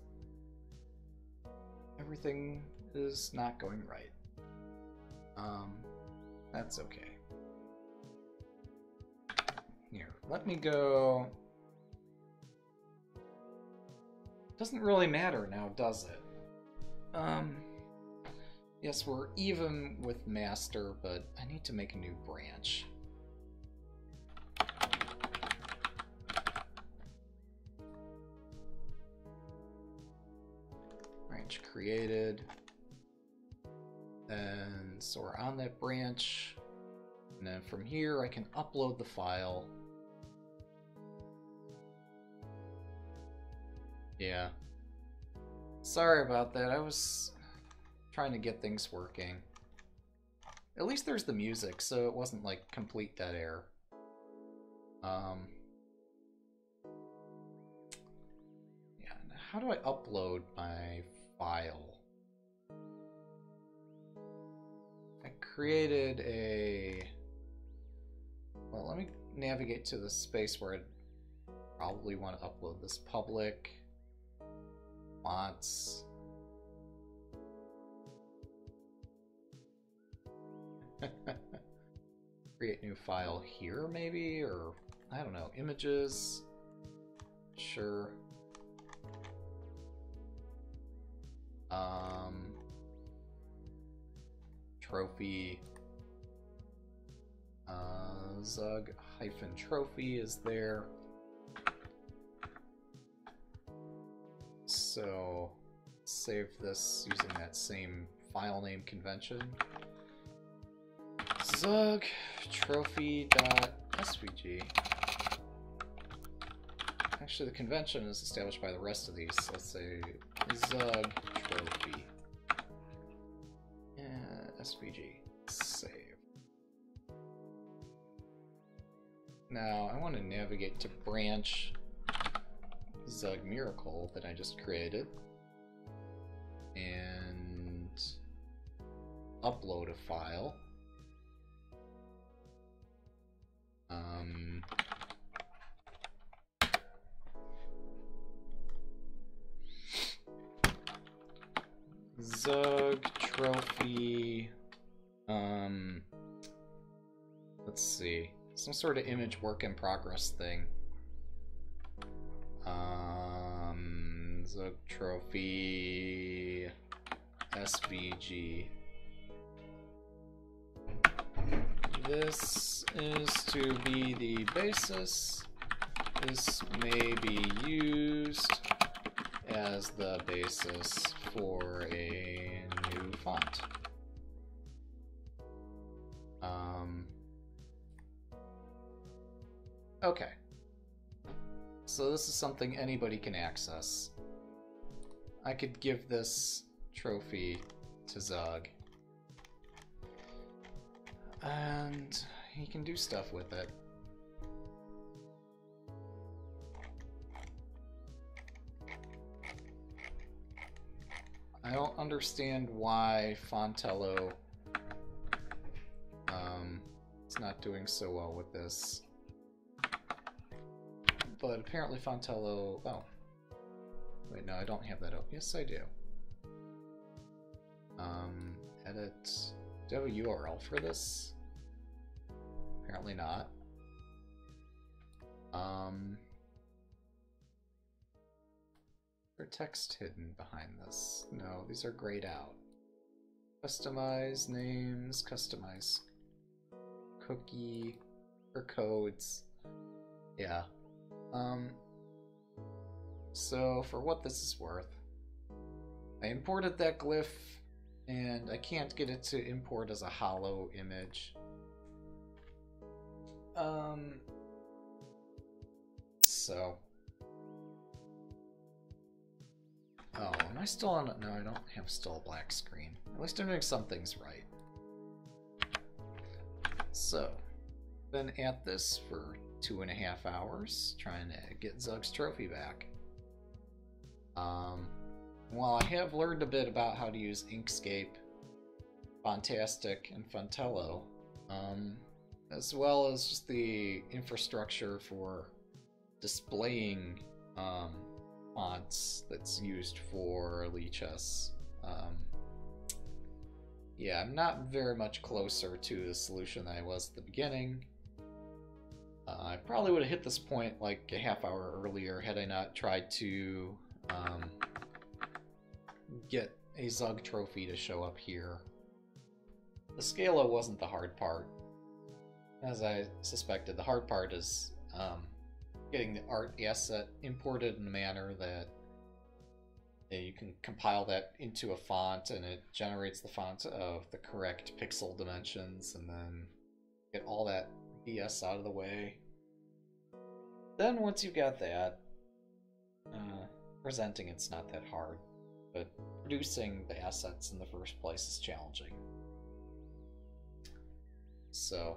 everything is not going right. Um, that's okay. Here, let me go... Doesn't really matter now, does it? Um, yes, we're even with master, but I need to make a new branch. Branch created. And so we're on that branch. And then from here, I can upload the file. Yeah. Sorry about that. I was trying to get things working. At least there's the music, so it wasn't like complete dead air. Um. Yeah. How do I upload my file? I created a. Well, let me navigate to the space where I'd probably want to upload this. Public. Fonts. Create new file here, maybe? Or, I don't know, images? Sure. Um, trophy. Uh, Zug hyphen trophy is there. So, save this using that same file name convention. Zug trophy.svg. Actually, the convention is established by the rest of these. So let's say Zug trophy. Yeah, S V G. Save. Now, I want to navigate to branch Zug Miracle that I just created and upload a file. Um, Zug trophy. Um, let's see, some sort of image work in progress thing. Um, Zug trophy S V G. This is to be the basis. This may be used as the basis for a new font. Um, okay. So this is something anybody can access. I could give this trophy to Zug. And he can do stuff with it. I don't understand why Fontello um, is not doing so well with this. But apparently Fontello... Oh. Wait, no, I don't have that up. Yes, I do. Um, edit... Do I have a U R L for this? Apparently not. Um, is there text hidden behind this? No, these are grayed out. Customize names, customize cookie or codes. Yeah. Um, so for what this is worth, I imported that glyph and I can't get it to import as a hollow image. Um, so. Oh, am I still on? No, I don't have still a black screen. At least I'm doing some things right. So, been at this for two and a half hours, trying to get Zug's trophy back. Um, while I have learned a bit about how to use Inkscape, Fontastic, and Fontello, um, as well as just the infrastructure for displaying um, fonts that's used for Lichess. Um, yeah, I'm not very much closer to the solution than I was at the beginning. Uh, I probably would have hit this point like a half hour earlier had I not tried to um, get a Zug trophy to show up here. The Scala wasn't the hard part. As I suspected, the hard part is um, getting the art asset imported in a manner that you can compile that into a font and it generates the font of the correct pixel dimensions, and then get all that B S out of the way. Then once you've got that, uh, presenting it's not that hard, but producing the assets in the first place is challenging. So,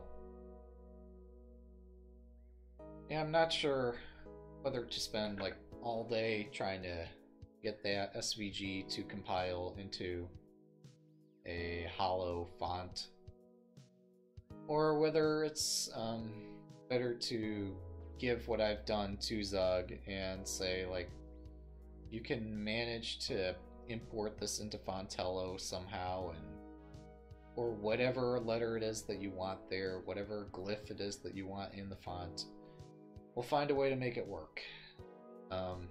yeah, I'm not sure whether to spend like all day trying to get that S V G to compile into a hollow font, or whether it's um, better to give what I've done to Zug and say, like, you can manage to import this into Fontello somehow, and or whatever letter it is that you want there, whatever glyph it is that you want in the font, we'll find a way to make it work. Um,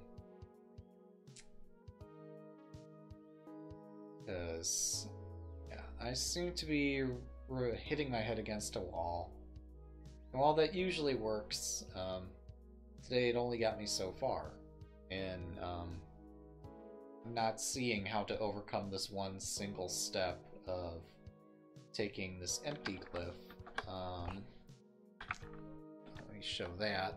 Because, yeah, I seem to be hitting my head against a wall. And while that usually works, um, today it only got me so far. And um, I'm not seeing how to overcome this one single step of taking this empty glyph. Um, let me show that.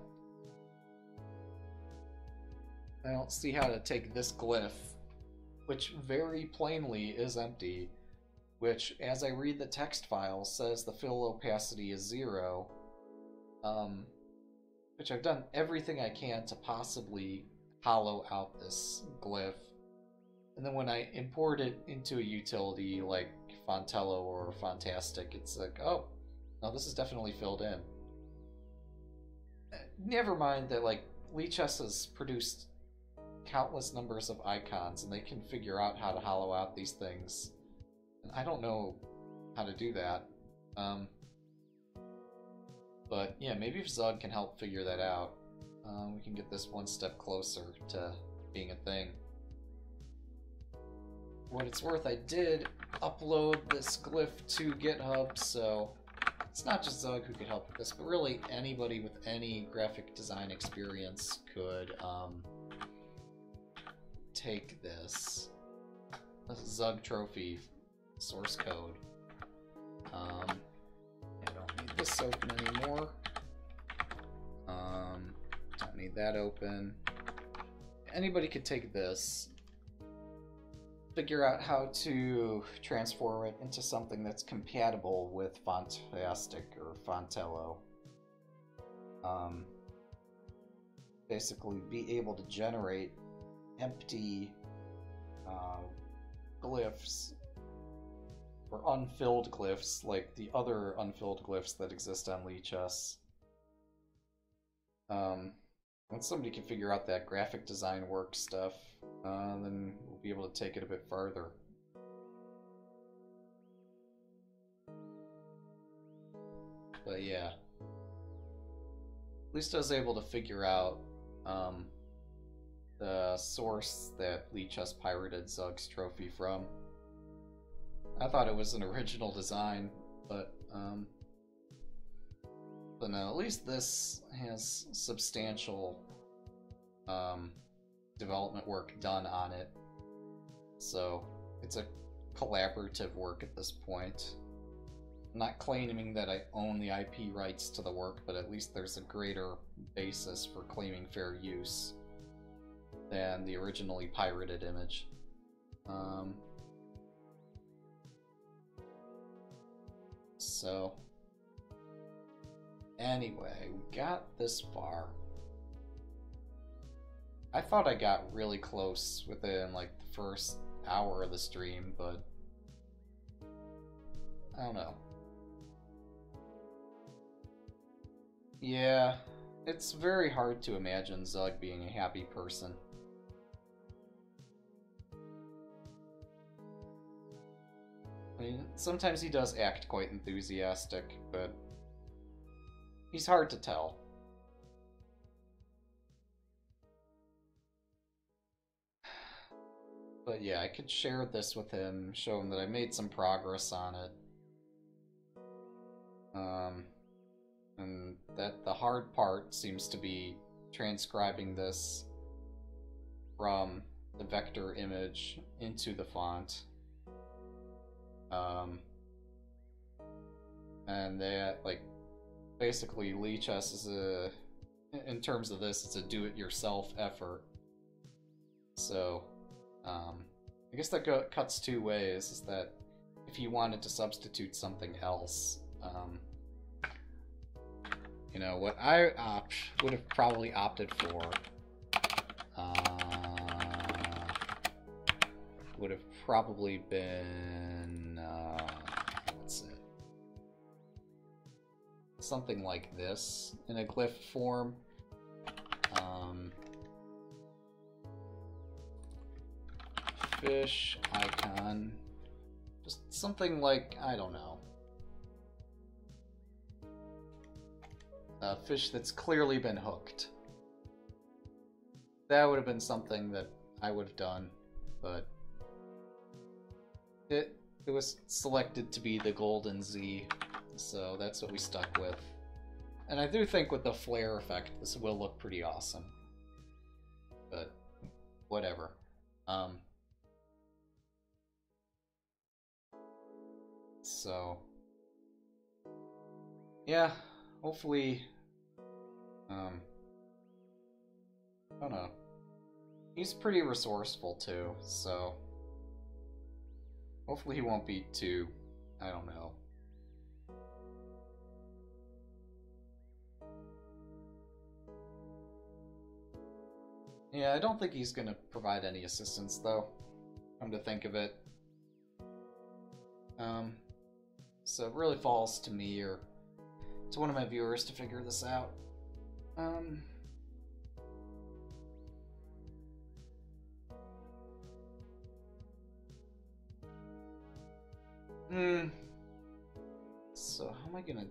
I don't see how to take this glyph, which very plainly is empty, which, as I read the text file, says the fill opacity is zero, um, which I've done everything I can to possibly hollow out this glyph. And then when I import it into a utility like Fontello or Fontastic, it's like, oh, no, this is definitely filled in. Never mind that, like, Lichess has produced countless numbers of icons, and they can figure out how to hollow out these things. And I don't know how to do that. Um, but yeah, maybe if Zug can help figure that out, uh, we can get this one step closer to being a thing. For what it's worth, I did upload this glyph to GitHub, so it's not just Zug who could help with this, but really anybody with any graphic design experience could um, take this, this Zug trophy source code. Um, I don't need this open anymore. Um, don't need that open. Anybody could take this, figure out how to transform it into something that's compatible with Fontastic or Fontello. Um, basically be able to generate empty uh, glyphs or unfilled glyphs like the other unfilled glyphs that exist on Lichess. Um, once somebody can figure out that graphic design work stuff, uh, then we'll be able to take it a bit farther. But yeah, at least I was able to figure out um, the source that Lichess pirated Zug's trophy from. I thought it was an original design, but um, but no, at least this has substantial um, development work done on it. So it's a collaborative work at this point. I'm not claiming that I own the I P rights to the work, but at least there's a greater basis for claiming fair use than the originally pirated image. Um, so, anyway, we got this far. I thought I got really close within like the first hour of the stream, but I don't know. Yeah, it's very hard to imagine Zug being a happy person. I mean, sometimes he does act quite enthusiastic, but he's hard to tell. But yeah, I could share this with him, show him that I made some progress on it. Um, and that the hard part seems to be transcribing this from the vector image into the font. Um, and that, like, basically Lichess is a, in terms of this, it's a do-it-yourself effort. So, um, I guess that go cuts two ways, is that if you wanted to substitute something else, um, you know, what I opt would have probably opted for uh, would have probably been, uh, what's it? Something like this in a glyph form. Um, fish icon. Just something like, I don't know. A fish that's clearly been hooked. That would have been something that I would have done, but it it was selected to be the golden Z, so that's what we stuck with. And I do think with the flare effect, this will look pretty awesome. But whatever. Um, so yeah, hopefully. Um, I don't know. He's pretty resourceful too, so hopefully he won't be too, I don't know. Yeah, I don't think he's gonna provide any assistance though, come to think of it. Um, so it really falls to me or to one of my viewers to figure this out. Um... Hmm. So how am I gonna...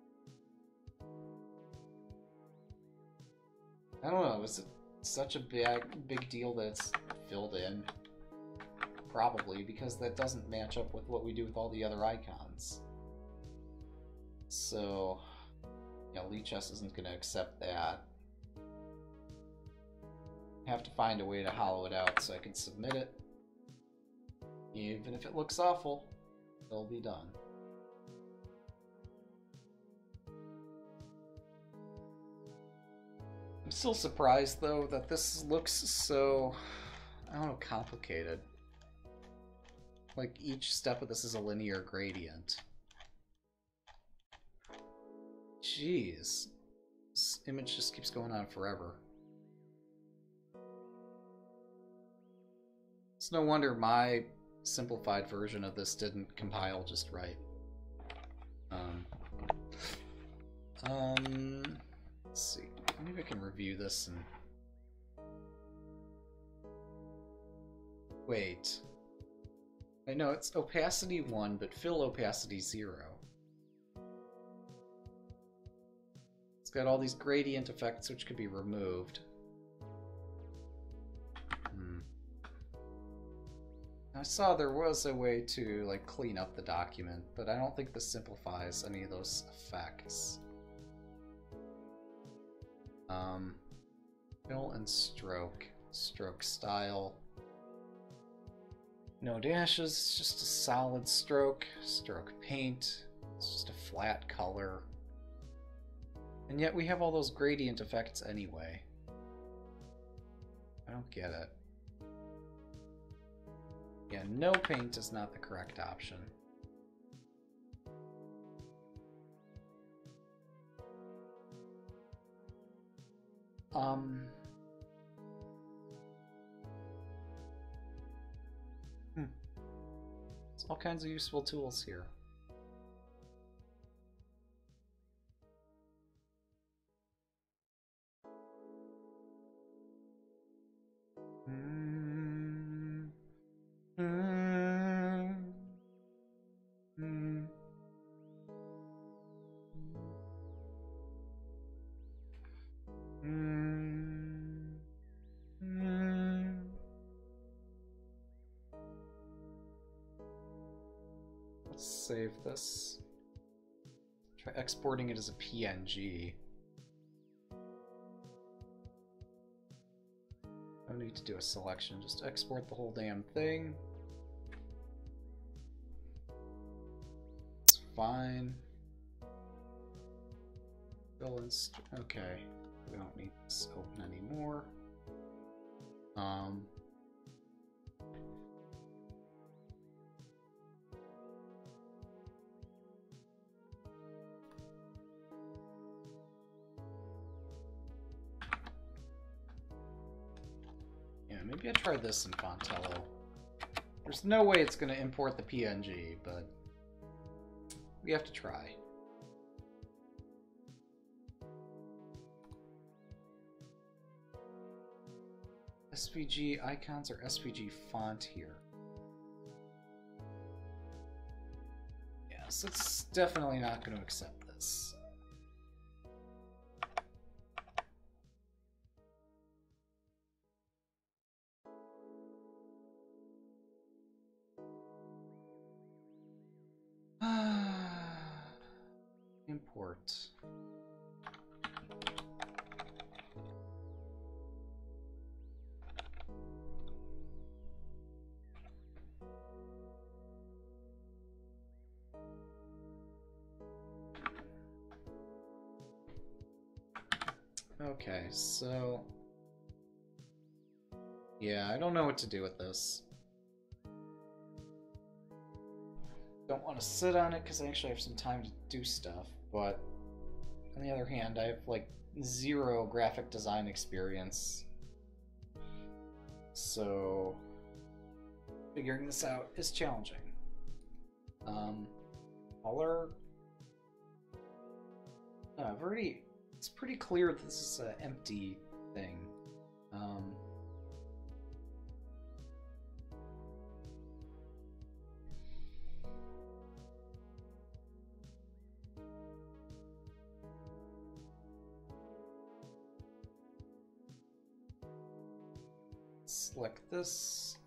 I don't know, is it such a big, big deal that it's filled in? Probably, because that doesn't match up with what we do with all the other icons. So, yeah, Lichess isn't gonna accept that. I have to find a way to hollow it out so I can submit it. Even if it looks awful, it'll be done. I'm still surprised, though, that this looks so, I don't know, complicated. Like, each step of this is a linear gradient. Jeez. This image just keeps going on forever. It's no wonder my simplified version of this didn't compile just right. Um, um, let's see. Maybe I can review this and... Wait. I know it's opacity one, but fill opacity zero. It's got all these gradient effects which could be removed. Hmm. I saw there was a way to like clean up the document, but I don't think this simplifies any of those effects. Um, fill and stroke. Stroke style. No dashes, just a solid stroke. Stroke paint. It's just a flat color. And yet we have all those gradient effects anyway. I don't get it. Yeah, no paint is not the correct option. Um, Hmm. There's all kinds of useful tools here. Mm. Mm. Mm. Mm. Mm. Let's save this. Try exporting it as a P N G. No need to do a selection, just export the whole damn thing. It's fine. Fill in okay. We don't need this open anymore. Um Yeah, maybe I try this in Fontello. There's no way it's going to import the P N G, but we have to try. S V G icons or S V G font here? Yes, it's definitely not going to accept this. Import. Okay, so yeah, I don't know what to do with this. Don't want to sit on it because I actually have some time to do stuff, but on the other hand, I have like zero graphic design experience. So figuring this out is challenging. Um, color. No, I've already. It's pretty clear that this is an empty thing. Um, select this.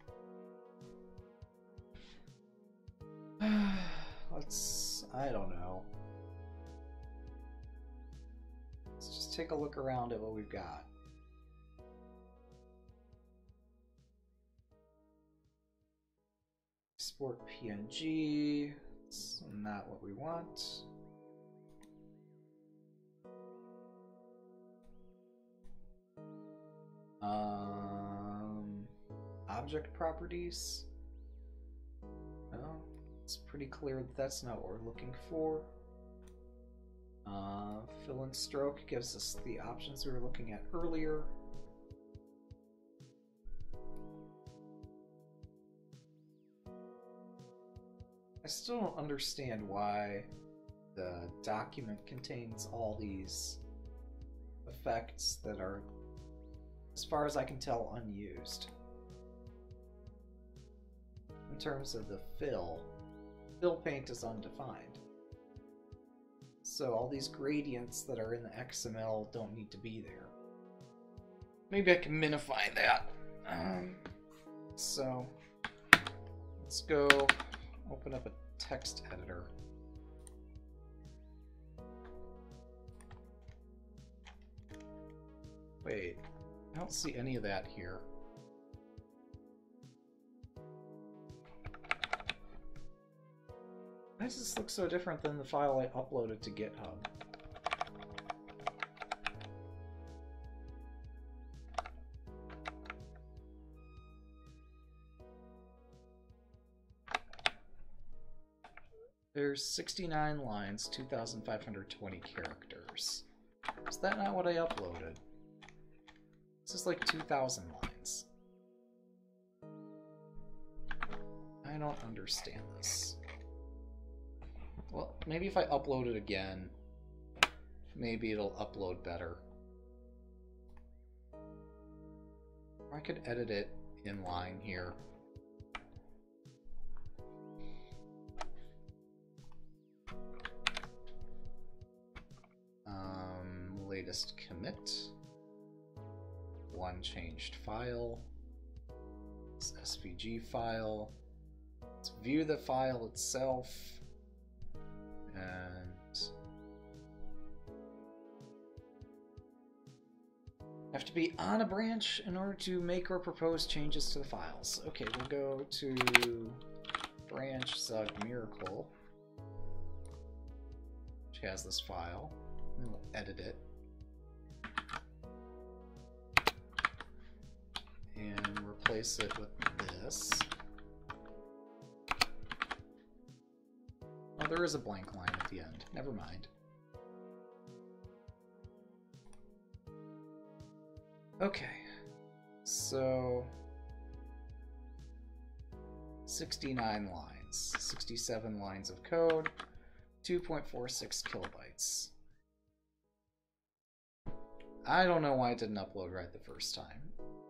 Let's. I don't know. Let's just take a look around at what we've got. Export P N G. It's not what we want. Um, object properties. No, it's pretty clear that that's not what we're looking for. Uh, fill and stroke gives us the options we were looking at earlier. I still don't understand why the document contains all these effects that are, as far as I can tell, unused. In terms of the fill, fill paint is undefined. So all these gradients that are in the X M L don't need to be there. Maybe I can minify that. Um, so let's go open up a text editor. Wait, I don't see any of that here. Why does this look so different than the file I uploaded to GitHub? There's sixty-nine lines, two thousand five hundred twenty characters. Is that not what I uploaded? This is like two thousand lines. I don't understand this. Well, maybe if I upload it again, maybe it'll upload better. Or I could edit it in line here. Um, latest commit. One changed file. It's S V G file. Let's view the file itself. And have to be on a branch in order to make or propose changes to the files. Okay, we'll go to branch Zug Miracle, which has this file, and then we'll edit it. And replace it with this. Oh, there is a blank line at the end. Never mind. Okay, so sixty-nine lines, sixty-seven lines of code, two point four six kilobytes. I don't know why it didn't upload right the first time.